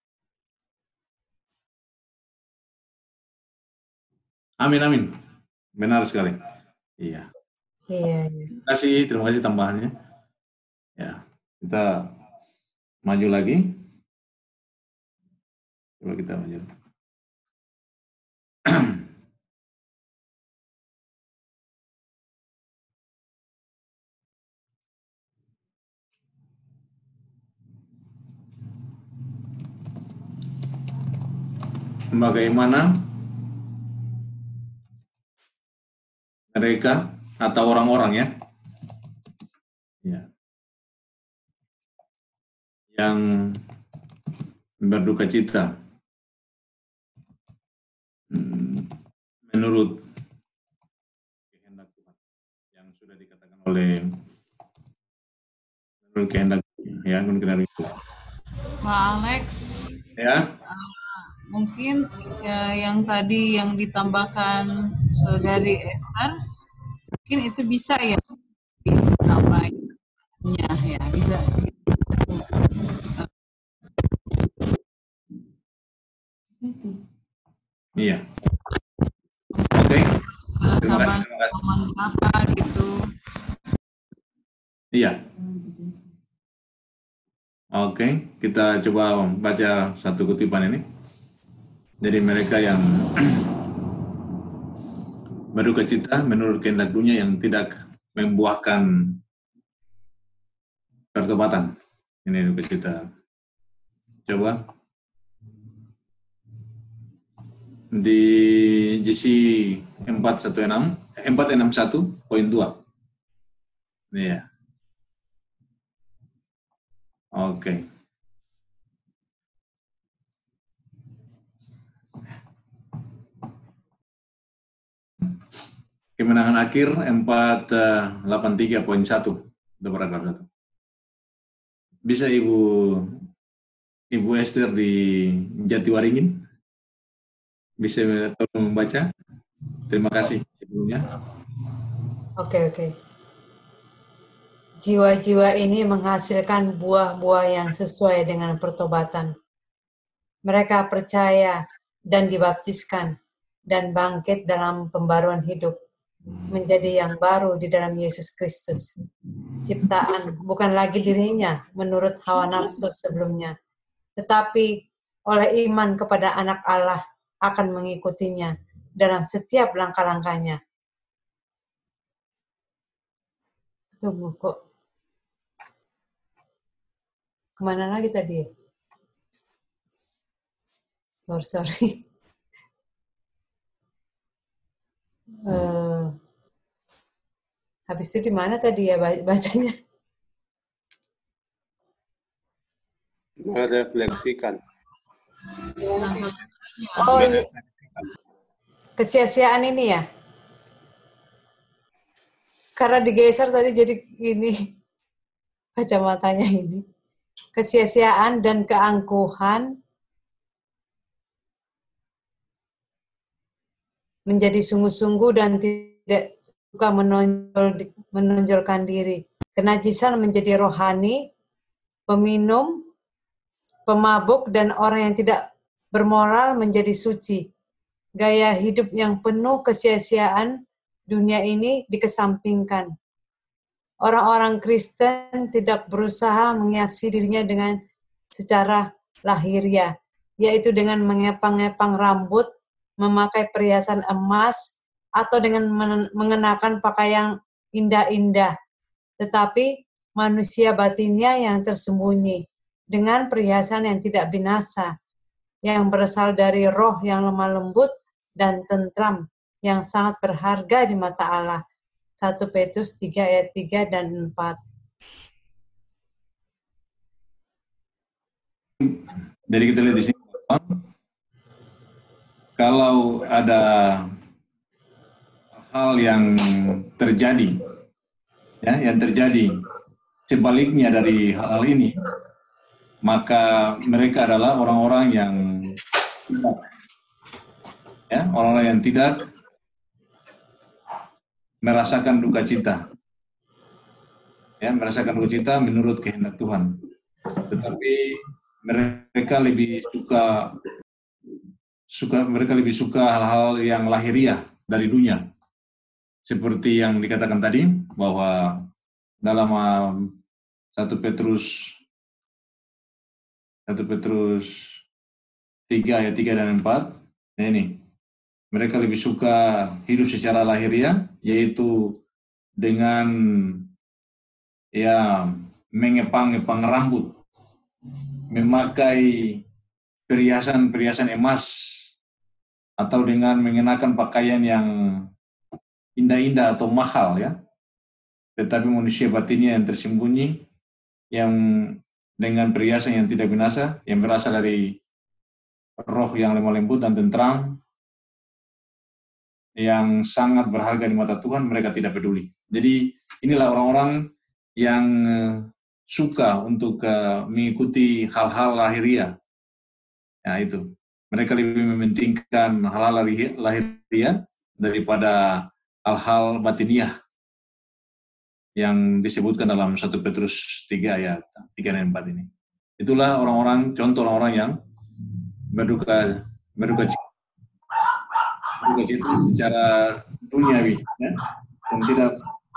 Amin, amin. Benar sekali. Iya. Iya. Terima kasih tambahannya. Ya, kita maju lagi. Coba kita maju. Bagaimana mereka atau orang-orang ya yang berduka cita menurut kehendak Tuhan yang sudah dikatakan oleh menurut kehendak ya, menurut kehendak itu. Pak Alex, Ya. Mungkin yang tadi yang ditambahkan saudari Esther, mungkin itu bisa ya tambahnya ya, bisa. Iya. Oke. Sama apa gitu. Iya. Oke, kita coba baca satu kutipan ini. Jadi mereka yang berduka cita menurut kehendak dunia yang tidak membuahkan pertobatan. Ini duka cita. Coba di GC 461.2. Iya. Oke. Kemenangan akhir 483.1 untuk paragraf 1. Bisa Ibu Esther di Jatiwaringin? Bisa tolong membaca? Terima kasih sebelumnya. Oke. Jiwa-jiwa ini menghasilkan buah-buah yang sesuai dengan pertobatan. Mereka percaya dan dibaptiskan dan bangkit dalam pembaruan hidup, menjadi yang baru di dalam Yesus Kristus. Ciptaan bukan lagi dirinya menurut hawa nafsu sebelumnya, tetapi oleh iman kepada Anak Allah akan mengikutinya dalam setiap langkah-langkahnya. Tunggu kok. Kemana lagi tadi? Sorry. Habis itu di mana tadi ya bacanya? Merefleksikan. Oh, ini. Kesia-siaan ini ya? Karena digeser tadi jadi ini kacamatanya ini. Kesia-siaan dan keangkuhan menjadi sungguh-sungguh dan tidak suka menonjolkan diri. Kenajisan menjadi rohani, peminum, pemabuk, dan orang yang tidak bermoral menjadi suci. Gaya hidup yang penuh kesia-siaan dunia ini dikesampingkan. Orang-orang Kristen tidak berusaha menghiasi dirinya dengan secara lahiriah, yaitu dengan mengepang-ngepang rambut, memakai perhiasan emas, atau dengan mengenakan pakaian indah-indah. Tetapi manusia batinnya yang tersembunyi, dengan perhiasan yang tidak binasa, yang berasal dari roh yang lemah lembut dan tentram, yang sangat berharga di mata Allah. 1 Petrus 3 ayat 3 dan 4. Jadi kita lihat di sini, kalau ada hal yang terjadi, ya, yang terjadi sebaliknya dari hal ini, maka mereka adalah orang-orang yang tidak, ya, orang-orang yang tidak merasakan duka cita, ya, merasakan duka cita menurut kehendak Tuhan. Tetapi mereka lebih suka hal-hal yang lahiriah dari dunia, seperti yang dikatakan tadi bahwa dalam 1 Petrus 3 ayat 3 dan 4, nah ini, mereka lebih suka hidup secara lahiriah, yaitu dengan ya mengepang-epang rambut, memakai perhiasan-perhiasan emas, atau dengan mengenakan pakaian yang indah-indah atau mahal, ya. Tetapi manusia batinnya yang tersembunyi, yang dengan perhiasan yang tidak binasa, yang berasal dari roh yang lemah lembut dan tentram, yang sangat berharga di mata Tuhan, mereka tidak peduli. Jadi inilah orang-orang yang suka untuk mengikuti hal-hal lahiriah. Ya, itu. Mereka lebih mementingkan hal-hal lahiriah daripada hal-hal batiniah yang disebutkan dalam 1 Petrus 3 ayat 3 dan 4 ini. Itulah orang-orang, contoh orang-orang yang berduka cita secara duniawi, ya, dan tidak,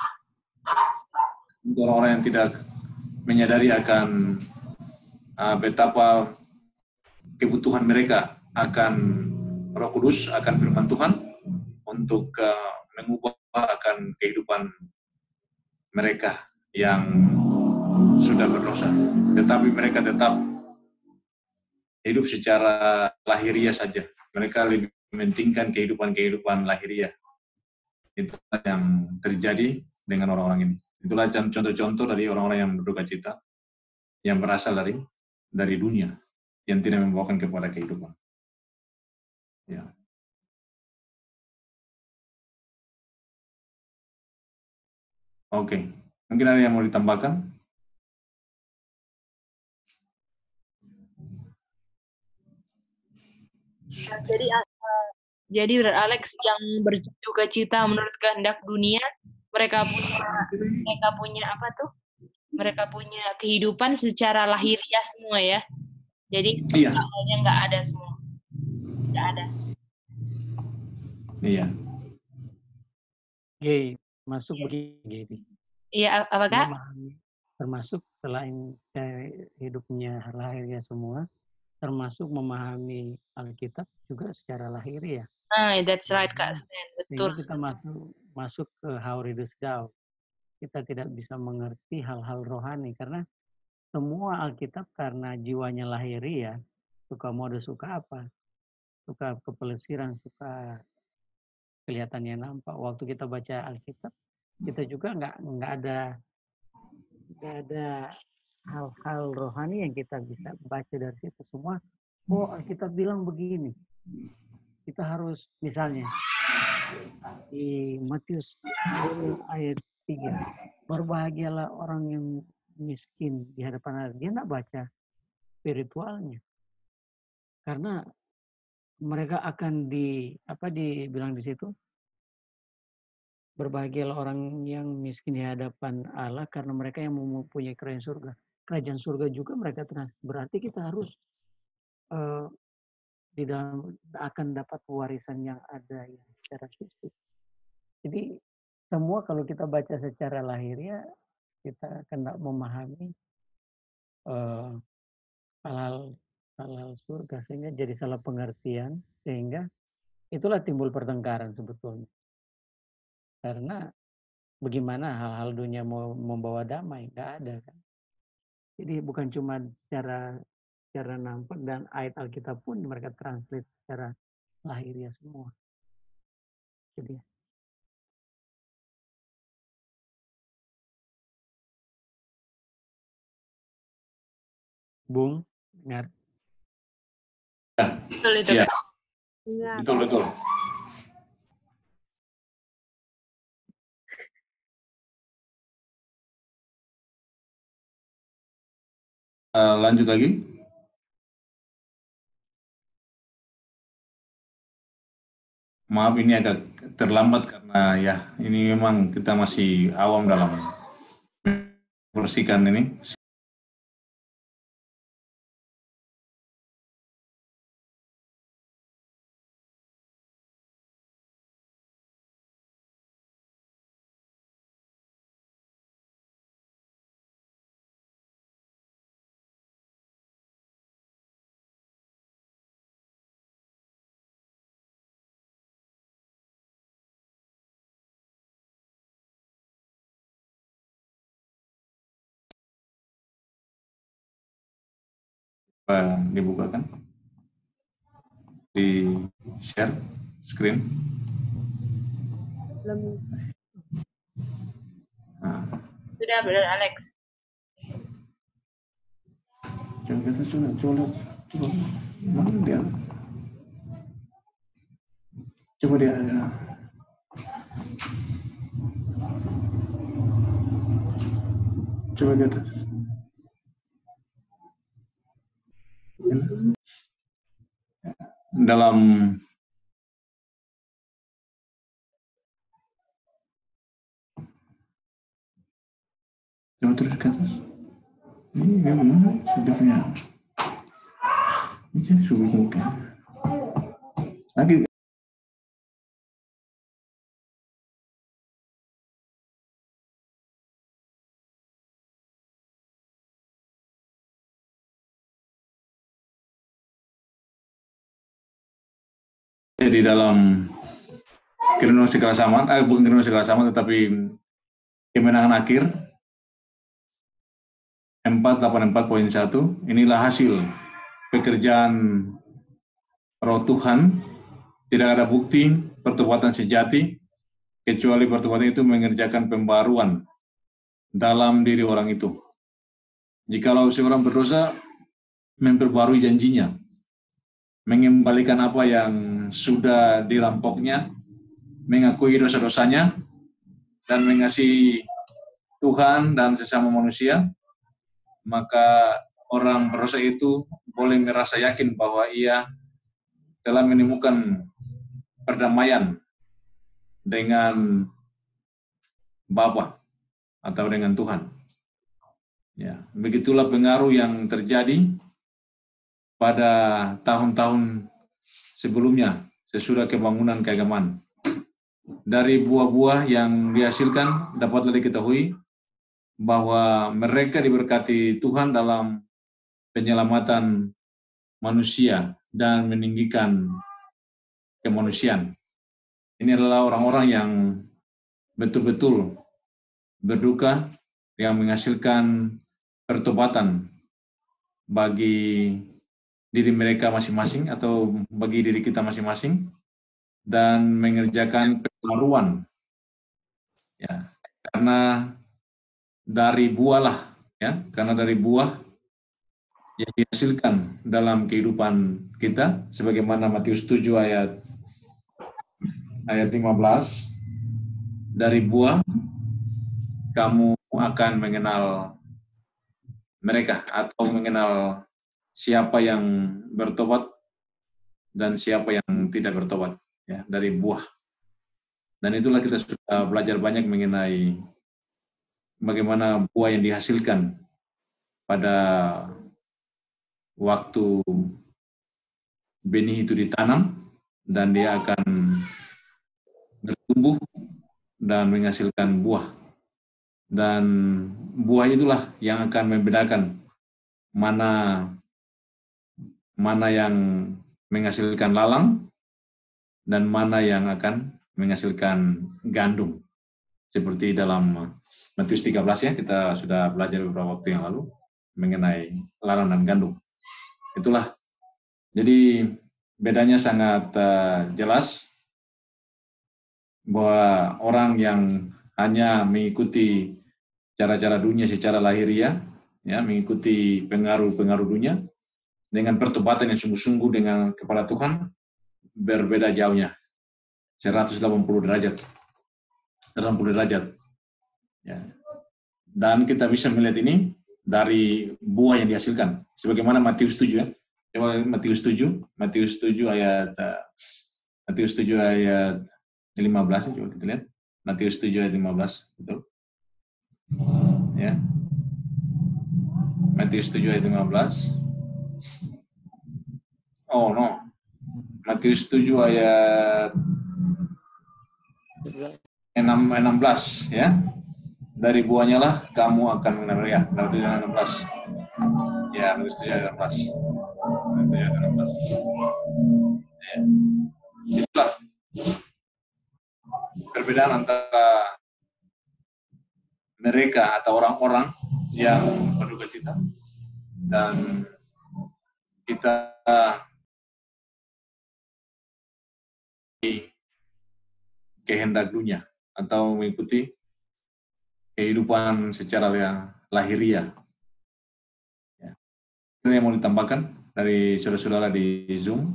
untuk orang-orang yang tidak menyadari akan betapa kebutuhan mereka akan Roh Kudus, akan firman Tuhan untuk mengubah akan kehidupan mereka yang sudah berdosa. Tetapi mereka tetap hidup secara lahiriah saja. Mereka lebih mementingkan kehidupan lahiriah. Itu yang terjadi dengan orang-orang ini. Itulah contoh-contoh dari orang-orang yang berduka cita, yang berasal dari dunia, yang tidak membawakan kepada kehidupan. Ya. Oke. Mungkin ada yang mau ditambahkan? Jadi Alex, yang berduka cita menurut kehendak dunia, mereka punya apa tuh? Mereka punya kehidupan secara lahiriah semua, ya. Jadi iya, nggak ada semua, nggak ada. Iya. Masuk begini. Iya, apa Kak? Termasuk selain hidupnya lahirnya semua, termasuk memahami Alkitab juga secara lahiriah. That's right, Kak. Betul. Kita masuk ke Hauridus Gau. Kita tidak bisa mengerti hal-hal rohani karena semua Alkitab karena jiwanya lahiriah, suka mode suka apa, suka kepelesiran, suka kelihatannya nampak. Waktu kita baca Alkitab, kita juga nggak ada hal-hal rohani yang kita bisa baca dari situ semua. Oh, Alkitab bilang begini. Kita harus misalnya di Matius 10 ayat 3, berbahagialah orang yang miskin di hadapan Allah. Dia nggak baca spiritualnya, karena mereka akan dibilang di situ, berbahagialah orang yang miskin di hadapan Allah karena mereka yang mempunyai kerajaan surga. Kerajaan surga juga mereka berarti kita harus di dalam akan dapat warisan yang ada yang secara fisik. Jadi semua kalau kita baca secara lahiriah, kita akan tidak memahami hal-hal surga, sehingga jadi salah pengertian, sehingga itulah timbul pertengkaran sebetulnya. Karena bagaimana hal-hal dunia mau membawa damai, nggak ada kan. Jadi bukan cuma secara nampak, dan ayat Alkitab pun mereka translate secara lahiriah semua. Jadi Bung, dengar? Ya, betul. Lanjut lagi. Maaf, ini agak terlambat karena ya ini memang kita masih awam dalam membersihkan ini. Dibukakan, di share screen. Belum. Sudah, Brother Alex. Coba mana dia? Coba dia. Coba di atas. Dalam coba terus ke atas. Ini memang sudah punya. Ini jadi sudah mungkin. Lagi. Di dalam kronologi kealasaman, bukan kronologi kealasaman, tetapi kemenangan akhir 484.1, inilah hasil pekerjaan Roh Tuhan. Tidak ada bukti pertobatan sejati kecuali pertobatan itu mengerjakan pembaruan dalam diri orang itu. Jikalau seorang berdosa, memperbarui janjinya, mengembalikan apa yang sudah dirampoknya, mengakui dosa-dosanya, dan mengasihi Tuhan dan sesama manusia, maka orang berdosa itu boleh merasa yakin bahwa ia telah menemukan perdamaian dengan Bapa atau dengan Tuhan. Ya, begitulah pengaruh yang terjadi pada tahun-tahun sebelumnya sesudah kebangunan keagamaan. Dari buah-buah yang dihasilkan dapatlah diketahui bahwa mereka diberkati Tuhan dalam penyelamatan manusia dan meninggikan kemanusiaan. Ini adalah orang-orang yang betul-betul berduka, yang menghasilkan pertobatan bagi diri mereka masing-masing atau bagi diri kita masing-masing dan mengerjakan pengaruan, ya, karena dari buah lah, ya, karena dari buah yang dihasilkan dalam kehidupan kita, sebagaimana Matius 7 ayat 15, dari buah kamu akan mengenal mereka atau mengenal siapa yang bertobat dan siapa yang tidak bertobat, ya, dari buah. Dan itulah kita sudah belajar banyak mengenai bagaimana buah yang dihasilkan pada waktu benih itu ditanam dan dia akan bertumbuh dan menghasilkan buah. Dan buah itulah yang akan membedakan mana yang menghasilkan lalang dan mana yang akan menghasilkan gandum. Seperti dalam Matius 13 ya, kita sudah belajar beberapa waktu yang lalu mengenai lalang dan gandum. Itulah. Jadi bedanya sangat jelas bahwa orang yang hanya mengikuti cara-cara dunia secara lahiriah, ya, mengikuti pengaruh-pengaruh dunia dengan pertobatan yang sungguh-sungguh dengan kepada Tuhan, berbeda jauhnya, 180 derajat. Ya. Dan kita bisa melihat ini dari buah yang dihasilkan, sebagaimana Matius 7 ya. Matius 7 ayat 15, coba kita lihat. Matius 7 ayat 15, betul. Ya. Matius 7 ayat 15. Oh no. Matius 7 ayat 16 ya. Dari buahnya lah kamu akan mengenal mereka. Matius 16. Ya, Matius 7 ayat 16. Matius ayat 16. Ya. Itulah perbedaan antara mereka atau orang-orang yang berduka cita dan kita kehendak dunia atau mengikuti kehidupan secara lahiriah. Ya. Ini yang mau ditambahkan dari saudara-saudara di Zoom.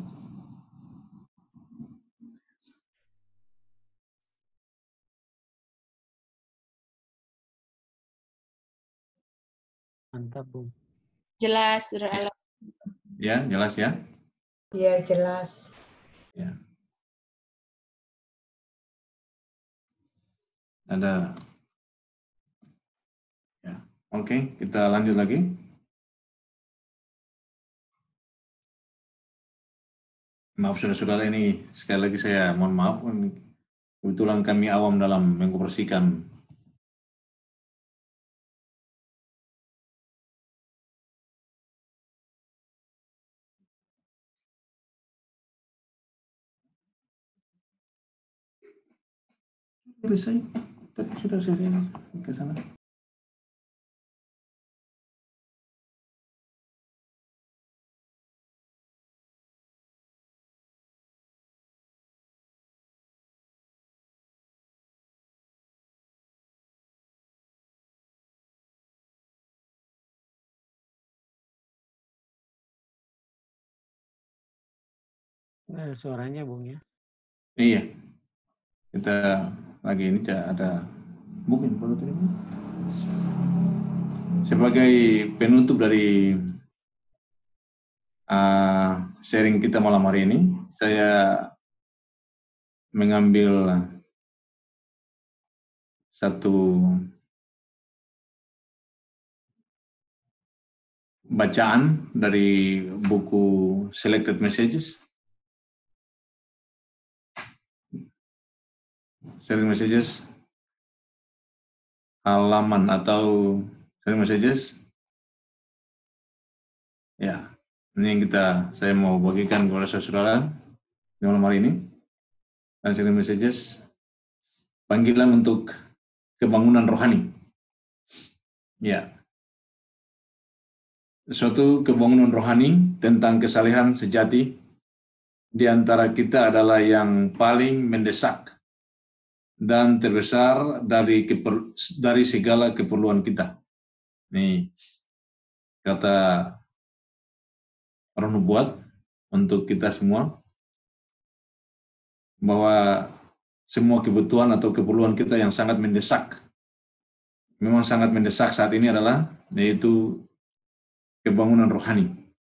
Mantap, Bung. Jelas, Saudara Alex. Ya, jelas ya? Iya, jelas. Ya. Ada. Ya. Oke, kita lanjut lagi. Maaf saudara-saudara, ini sekali lagi saya mohon maaf. Kebetulan kami awam dalam mengoperasikan sudah selesai ke sana. Suaranya, Bung ya. Iya. Kita lagi ini ada mungkin sebagai penutup dari sharing kita malam hari ini, saya mengambil satu bacaan dari buku Selected Messages. Selected Messages halaman atau Selected Messages. Ya, ini yang saya mau bagikan kepada saudara di malam hari ini. Dan Selected Messages, panggilan untuk kebangunan rohani. Ya. suatu kebangunan rohani tentang kesalehan sejati di antara kita adalah yang paling mendesak dan terbesar dari segala keperluan kita. Ini kata Roh Nubuat untuk kita semua, bahwa semua kebutuhan atau keperluan kita yang sangat mendesak, memang sangat mendesak saat ini adalah yaitu kebangunan rohani.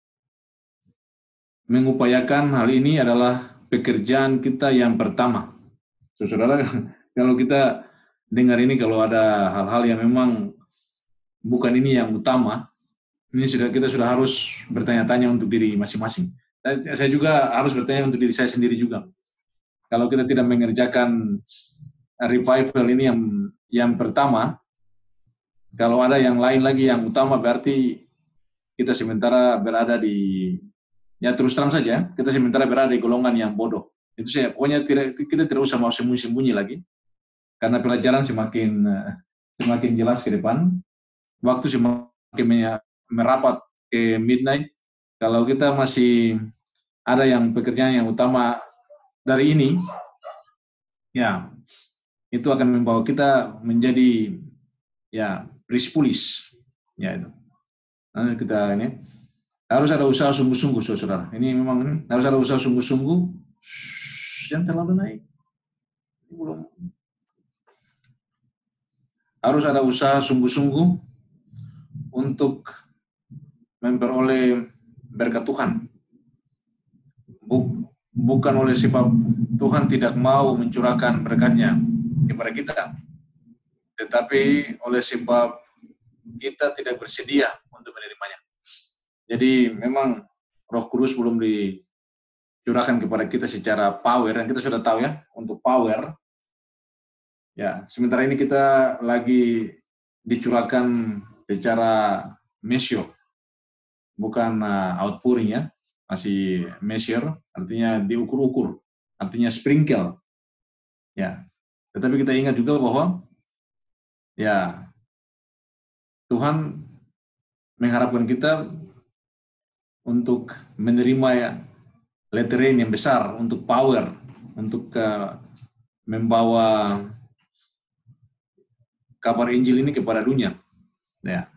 Mengupayakan hal ini adalah pekerjaan kita yang pertama. Saudara, kalau kita dengar ini, kalau ada hal-hal yang memang bukan ini yang utama, ini kita sudah harus bertanya-tanya untuk diri masing-masing. Saya juga harus bertanya untuk diri saya sendiri juga. Kalau kita tidak mengerjakan revival ini yang pertama, kalau ada yang lain lagi yang utama, berarti kita sementara berada di, ya terus terang saja, kita sementara berada di golongan yang bodoh. Itu saya, pokoknya kita tidak usah mau sembunyi-sembunyi lagi, karena pelajaran semakin jelas ke depan, waktu semakin merapat ke midnight. Kalau kita masih ada yang pekerjaan yang utama dari ini, ya itu akan membawa kita menjadi ya rispulis, ya itu. Nah, kita ini harus ada usaha sungguh-sungguh, saudara. Ini memang harus ada usaha sungguh-sungguh. Jangan terlalu naik. Belum. Harus ada usaha sungguh-sungguh untuk memperoleh berkat Tuhan. Bukan oleh sebab Tuhan tidak mau mencurahkan berkat-Nya kepada kita, tetapi oleh sebab kita tidak bersedia untuk menerimanya. Jadi memang Roh Kudus belum dicurahkan kepada kita secara power, dan kita sudah tahu ya, untuk power, ya sementara ini kita lagi dicurahkan secara measure, bukan outpouring ya, masih measure, artinya diukur-ukur, artinya sprinkle, ya. Tetapi kita ingat juga bahwa ya Tuhan mengharapkan kita untuk menerima ya letterin yang besar, untuk power, untuk membawa kabar Injil ini kepada dunia. Ya.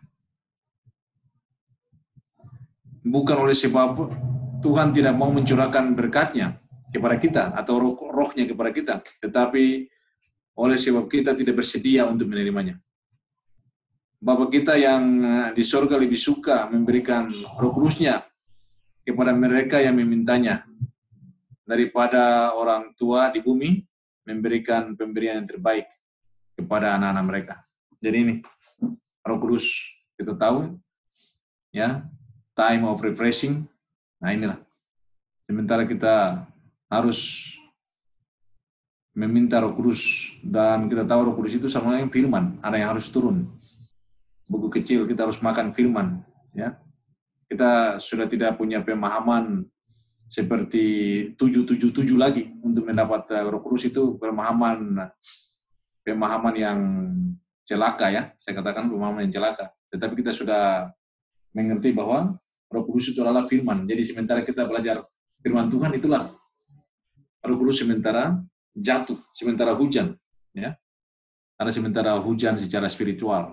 Bukan oleh sebab Tuhan tidak mau mencurahkan berkat-Nya kepada kita atau roh-nya kepada kita, tetapi oleh sebab kita tidak bersedia untuk menerimanya. Bapa kita yang di sorga lebih suka memberikan Roh Kudus-Nya kepada mereka yang memintanya daripada orang tua di bumi memberikan pemberian yang terbaik kepada anak-anak mereka. Jadi ini Roh Kudus, kita tahu ya, time of refreshing. Nah inilah, sementara kita harus meminta Roh Kudus, dan kita tahu Roh Kudus itu sama dengan firman, ada yang harus turun. Buku kecil kita harus makan firman, ya. Kita sudah tidak punya pemahaman seperti 777 lagi untuk mendapat Roh Kudus. Itu pemahaman yang celaka ya, saya katakan pemahaman yang celaka. Tetapi kita sudah mengerti bahwa Roh Kudus itu adalah firman. Jadi sementara kita belajar firman Tuhan, itulah Roh Kudus sementara jatuh, sementara hujan, ya. Ada sementara hujan secara spiritual.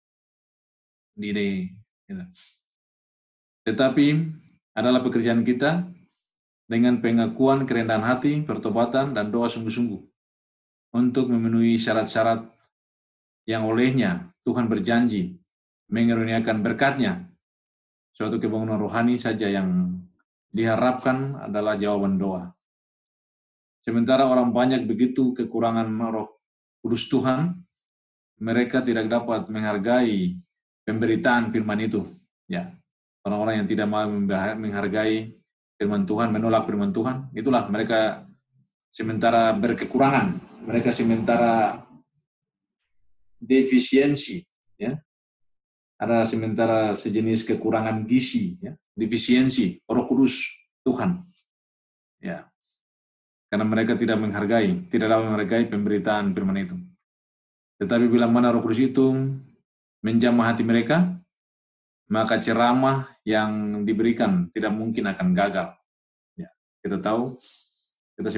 Tetapi adalah pekerjaan kita dengan pengakuan kerendahan hati, pertobatan, dan doa sungguh-sungguh untuk memenuhi syarat-syarat yang olehnya Tuhan berjanji mengaruniakan berkat-Nya. Suatu kebangunan rohani saja yang diharapkan adalah jawaban doa. Sementara orang banyak begitu kekurangan Roh Kudus Tuhan, mereka tidak dapat menghargai pemberitaan firman itu. Ya, orang-orang yang tidak mau menghargai firman Tuhan, menolak firman Tuhan, itulah mereka sementara berkekurangan, mereka sementara defisiensi, ya. Ada sementara sejenis kekurangan gizi, ya, defisiensi Roh Kudus Tuhan, ya, karena mereka tidak dapat menghargai pemberitaan firman itu. Tetapi bila mana Roh Kudus itu menjamah hati mereka, maka ceramah yang diberikan tidak mungkin akan gagal. Ya, kita tahu, kita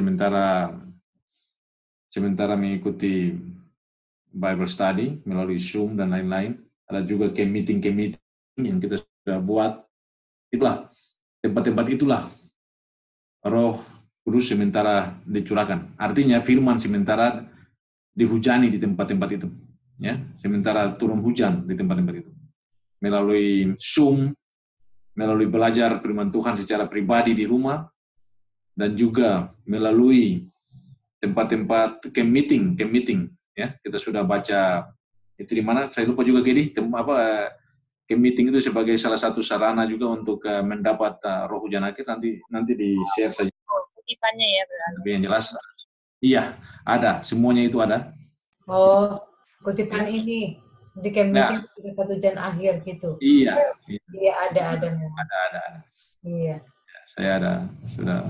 sementara mengikuti Bible study melalui Zoom dan lain-lain, ada juga meeting yang kita sudah buat. Itulah tempat-tempat itulah Roh Kudus sementara dicurahkan. Artinya firman sementara dihujani di tempat-tempat itu, ya, sementara turun hujan di tempat-tempat itu. Melalui Zoom, melalui belajar firman Tuhan secara pribadi di rumah, dan juga melalui tempat-tempat meeting, ya. Kita sudah baca itu di mana? Saya lupa juga Gedi, meeting itu sebagai salah satu sarana juga untuk mendapat roh hujan akhir, nanti di-share saja. Kutipannya ya berarti. Tapi yang jelas, iya, ada, semuanya itu ada. Oh, kutipan ini di meeting dapat hujan akhir gitu. Iya. Iya, ada. Ada. Iya. Saya ada, sudah.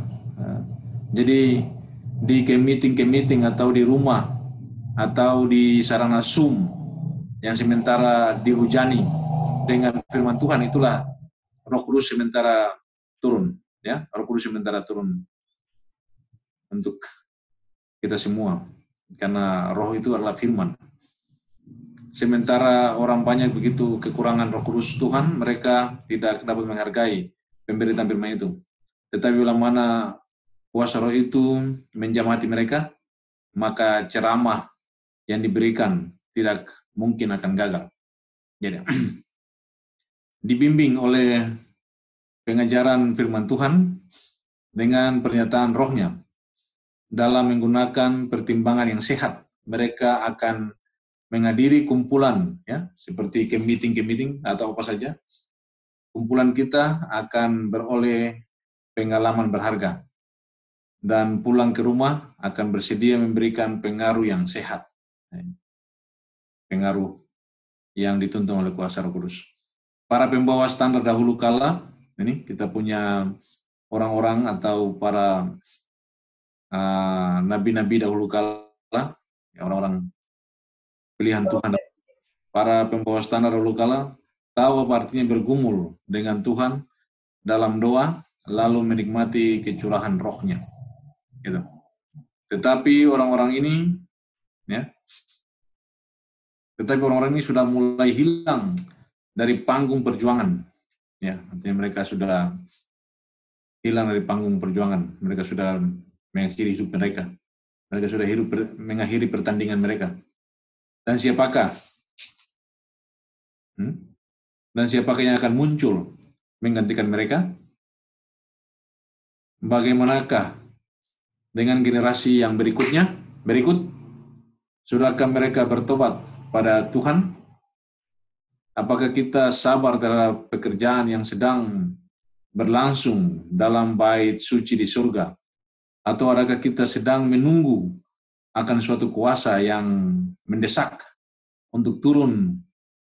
Jadi di meeting atau di rumah atau di sarana Zoom yang sementara dihujani dengan firman Tuhan, itulah Roh Kudus sementara turun, ya. Roh Kudus sementara turun untuk kita semua, karena Roh itu adalah firman. Sementara orang banyak begitu kekurangan Roh Kudus Tuhan, mereka tidak dapat menghargai pemberitaan firman itu. Tetapi bila mana kuasa Roh itu menjamah hati mereka, maka ceramah yang diberikan tidak mungkin akan gagal. Jadi dibimbing oleh pengajaran firman Tuhan dengan pernyataan Rohnya dalam menggunakan pertimbangan yang sehat, mereka akan menghadiri kumpulan, ya, seperti meeting atau apa saja. Kumpulan kita akan beroleh pengalaman berharga dan pulang ke rumah akan bersedia memberikan pengaruh yang sehat, pengaruh yang dituntun oleh kuasa Roh Kudus. Para pembawa standar dahulu kala, ini kita punya orang-orang atau para nabi-nabi dahulu kala, ya, orang-orang pilihan Tuhan. Para pembawa standar dahulu kala tahu apa artinya bergumul dengan Tuhan dalam doa, lalu menikmati kecurahan Roh-Nya. Gitu. Tetapi orang-orang ini, ya, sudah mulai hilang dari panggung perjuangan. Ya, artinya mereka sudah hilang dari panggung perjuangan. Mereka sudah mengakhiri hidup mereka. Mereka sudah mengakhiri pertandingan mereka. Dan siapakah? Dan siapakah yang akan muncul menggantikan mereka? Bagaimanakah dengan generasi yang berikut? Sudahkah mereka bertobat pada Tuhan? Apakah kita sabar terhadap pekerjaan yang sedang berlangsung dalam bait suci di surga? Atau adakah kita sedang menunggu akan suatu kuasa yang mendesak untuk turun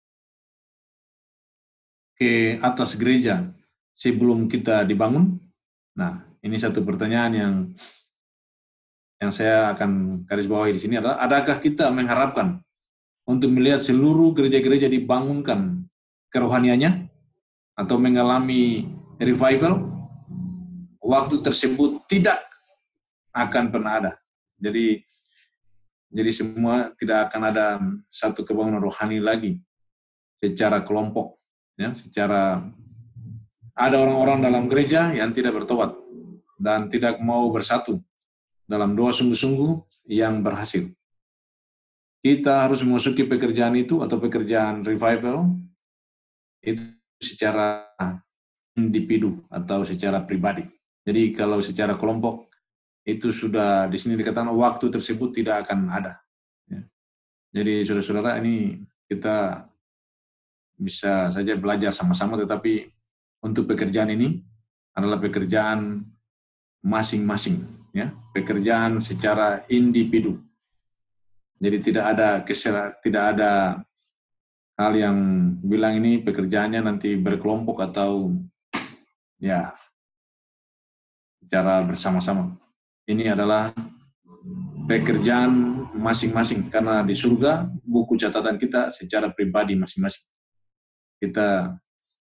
ke atas gereja sebelum kita dibangun? Nah, ini satu pertanyaan yang saya akan garis bawahi di sini adalah, adakah kita mengharapkan untuk melihat seluruh gereja-gereja dibangunkan kerohaniannya atau mengalami revival? Waktu tersebut tidak akan pernah ada. Jadi semua tidak akan ada satu kebangunan rohani lagi secara kelompok, ya, secara ada orang-orang dalam gereja yang tidak bertobat dan tidak mau bersatu dalam doa sungguh-sungguh yang berhasil. Kita harus memasuki pekerjaan itu atau pekerjaan revival itu secara individu atau secara pribadi. Jadi kalau secara kelompok itu sudah di sini dikatakan waktu tersebut tidak akan ada. Ya. Jadi saudara-saudara, ini kita bisa saja belajar sama-sama, tetapi untuk pekerjaan ini adalah pekerjaan masing-masing, ya, pekerjaan secara individu. Jadi tidak ada hal yang bilang ini pekerjaannya nanti berkelompok atau ya secara bersama-sama. Ini adalah pekerjaan masing-masing, karena di surga buku catatan kita secara pribadi masing-masing. Kita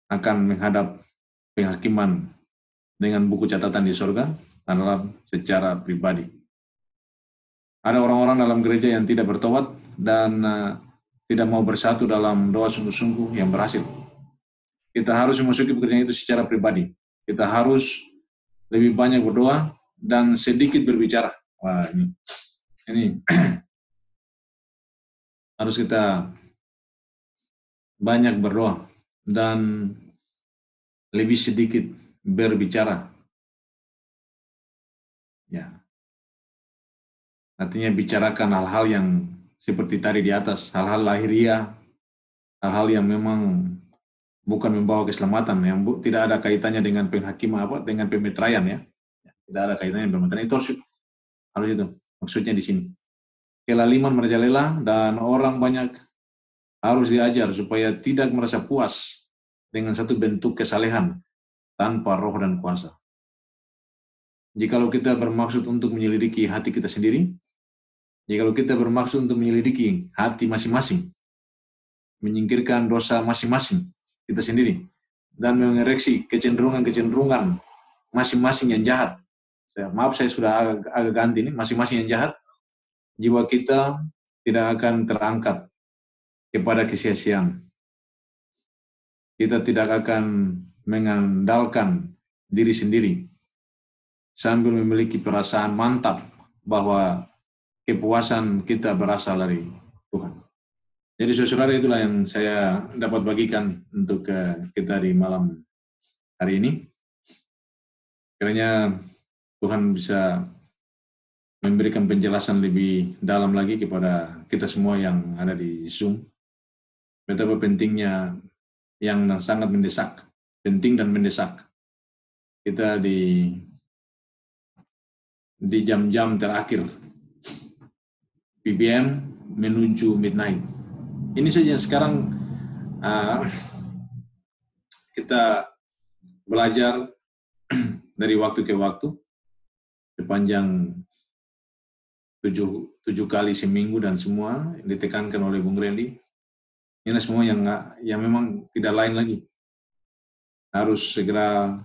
akan menghadap penghakiman dengan buku catatan di surga adalah secara pribadi. Ada orang-orang dalam gereja yang tidak bertobat dan tidak mau bersatu dalam doa sungguh-sungguh yang berhasil. Kita harus memasuki pekerjaan itu secara pribadi. Kita harus lebih banyak berdoa dan sedikit berbicara. Wah, ini harus kita banyak berdoa dan lebih sedikit berbicara. Ya. Artinya bicarakan hal-hal yang seperti tadi di atas, hal-hal lahiriah, hal-hal yang memang bukan membawa keselamatan, yang tidak ada kaitannya dengan penghakiman dengan pemeteraian ya. Tidak ada kaitannya dengan pemeteraian. Itu harus itu maksudnya di sini. Kelaliman merajalela dan orang banyak harus diajar supaya tidak merasa puas dengan satu bentuk kesalehan tanpa roh dan kuasa. Jikalau kita bermaksud untuk menyelidiki hati kita sendiri, jikalau kita bermaksud untuk menyelidiki hati masing-masing, menyingkirkan dosa masing-masing kita sendiri, dan mengoreksi kecenderungan-kecenderungan masing-masing yang jahat. Maaf, saya sudah agak ganti ini, masing-masing yang jahat, jiwa kita tidak akan terangkat kepada kesia-siaan. Kita tidak akan mengandalkan diri sendiri sambil memiliki perasaan mantap bahwa kepuasan kita berasal dari Tuhan. Jadi saudara, itulah yang saya dapat bagikan untuk kita di malam hari ini. Kiranya Tuhan bisa memberikan penjelasan lebih dalam lagi kepada kita semua yang ada di Zoom. Betapa pentingnya yang sangat mendesak, penting dan mendesak. Kita di jam-jam terakhir BBM menuju midnight. Ini saja sekarang kita belajar dari waktu ke waktu sepanjang 7 kali seminggu, dan semua ditekankan oleh Bung Randy. Ini semua yang memang tidak lain lagi. Harus segera,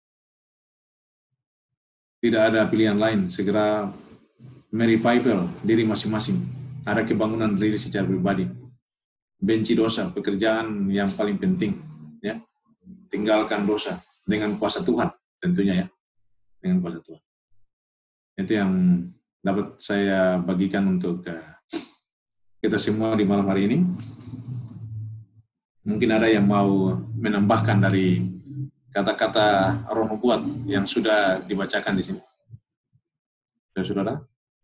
tidak ada pilihan lain, segera merevival diri masing-masing. Ada kebangunan diri secara pribadi. Benci dosa, pekerjaan yang paling penting, ya. Tinggalkan dosa dengan kuasa Tuhan, tentunya ya, dengan kuasa Tuhan. Itu yang dapat saya bagikan untuk kita semua di malam hari ini. Mungkin ada yang mau menambahkan dari kata-kata Roh Nubuat yang sudah dibacakan di sini, saudara.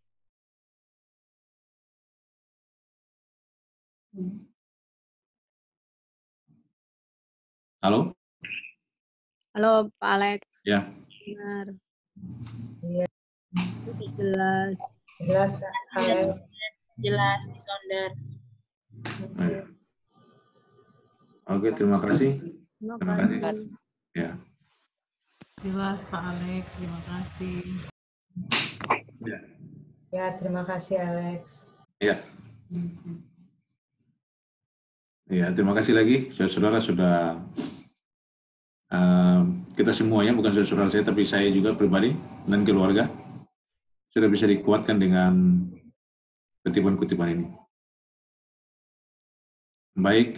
Halo? Halo, Pak Alex. Ya. Benar. Iya. Jelas. Jelas, Alex. Jelas di Sonder. Oke, terima kasih. Terima kasih. Ya. Jelas Pak Alex, terima kasih. Ya, terima kasih Alex. Ya. Ya, terima kasih lagi saudara-saudara sudah kita semuanya, bukan saudara saya tapi saya juga pribadi dan keluarga sudah bisa dikuatkan dengan kutipan-kutipan ini. Baik,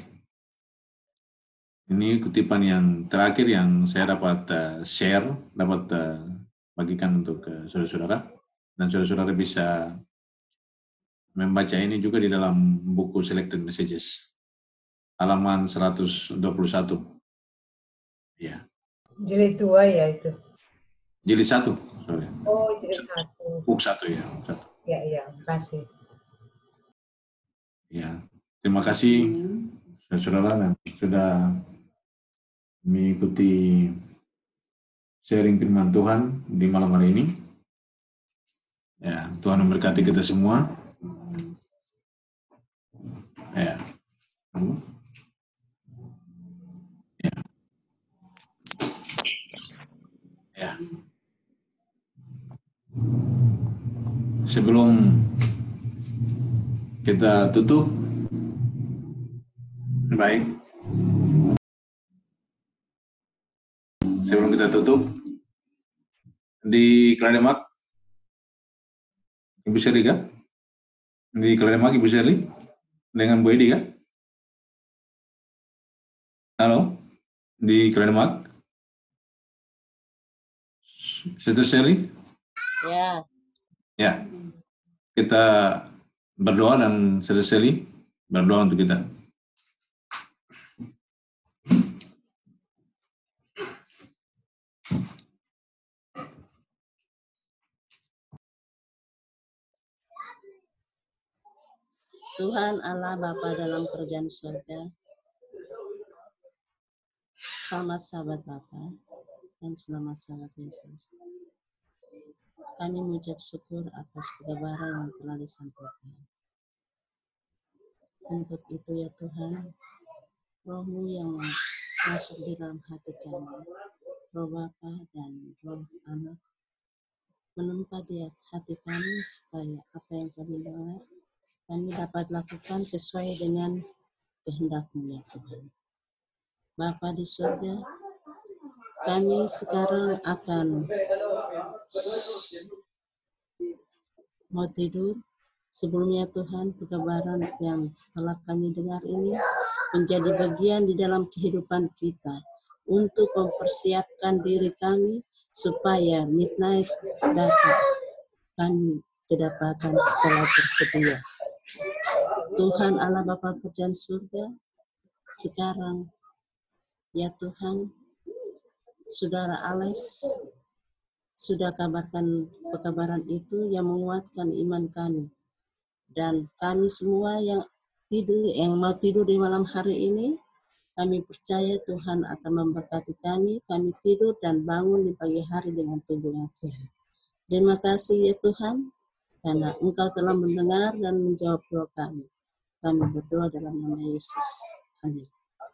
ini kutipan yang terakhir yang saya dapat share, dapat bagikan untuk saudara-saudara, dan saudara-saudara bisa membaca ini juga di dalam buku Selected Messages, halaman 121. Ya. Jilid 2 ya itu? Jilid 1. Sorry. Oh, jilid 1. Buku 1 ya. Ya, makasih. Ya, terima kasih saudara yang sudah mengikuti sharing firman Tuhan di malam hari ini. Ya, Tuhan memberkati kita semua. Ya. Ya. Sebelum kita tutup, baik. sebelum kita tutup, di Klademak, Ibu Sherly kah? Di Klademak, Ibu Sherly? Dengan Bu Edi kah? Halo? Di Klademak? Sister Sherly? Ya. Ya. Kita berdoa dan Sister Sherly berdoa untuk kita. Tuhan Allah Bapa dalam kerajaan surga, selamat sahabat Bapa dan selamat sahabat Yesus. Kami mengucap syukur atas kebenaran yang telah disampaikan. Untuk itu ya Tuhan, Roh-Mu yang masuk di dalam hati kami, Roh Bapa dan Roh Anak, menempat di hati kami supaya apa yang kami dengar, kami dapat lakukan sesuai dengan kehendak-Mu ya Tuhan. Bapa di surga, kami sekarang akan mau tidur. Sebelumnya Tuhan, kebenaran yang telah kami dengar ini menjadi bagian di dalam kehidupan kita untuk mempersiapkan diri kami supaya midnight datang kami kedapatan setelah tersedia. Tuhan Allah Bapa kerajaan surga, sekarang ya Tuhan, Saudara Alex sudah kabarkan pekabaran itu yang menguatkan iman kami. Dan kami semua yang mau tidur di malam hari ini, kami percaya Tuhan akan memberkati kami tidur dan bangun di pagi hari dengan tubuh yang sehat. Terima kasih ya Tuhan, karena Engkau telah mendengar dan menjawab doa kami. Kami berdoa dalam nama Yesus. Amin.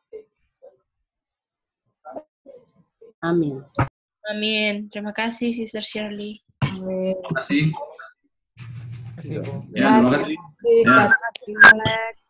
Amin. Amin. Terima kasih, Sister Sherly. Amin. Terima kasih. Terima kasih, Bu. Ya, terima kasih. Terima kasih. Alex.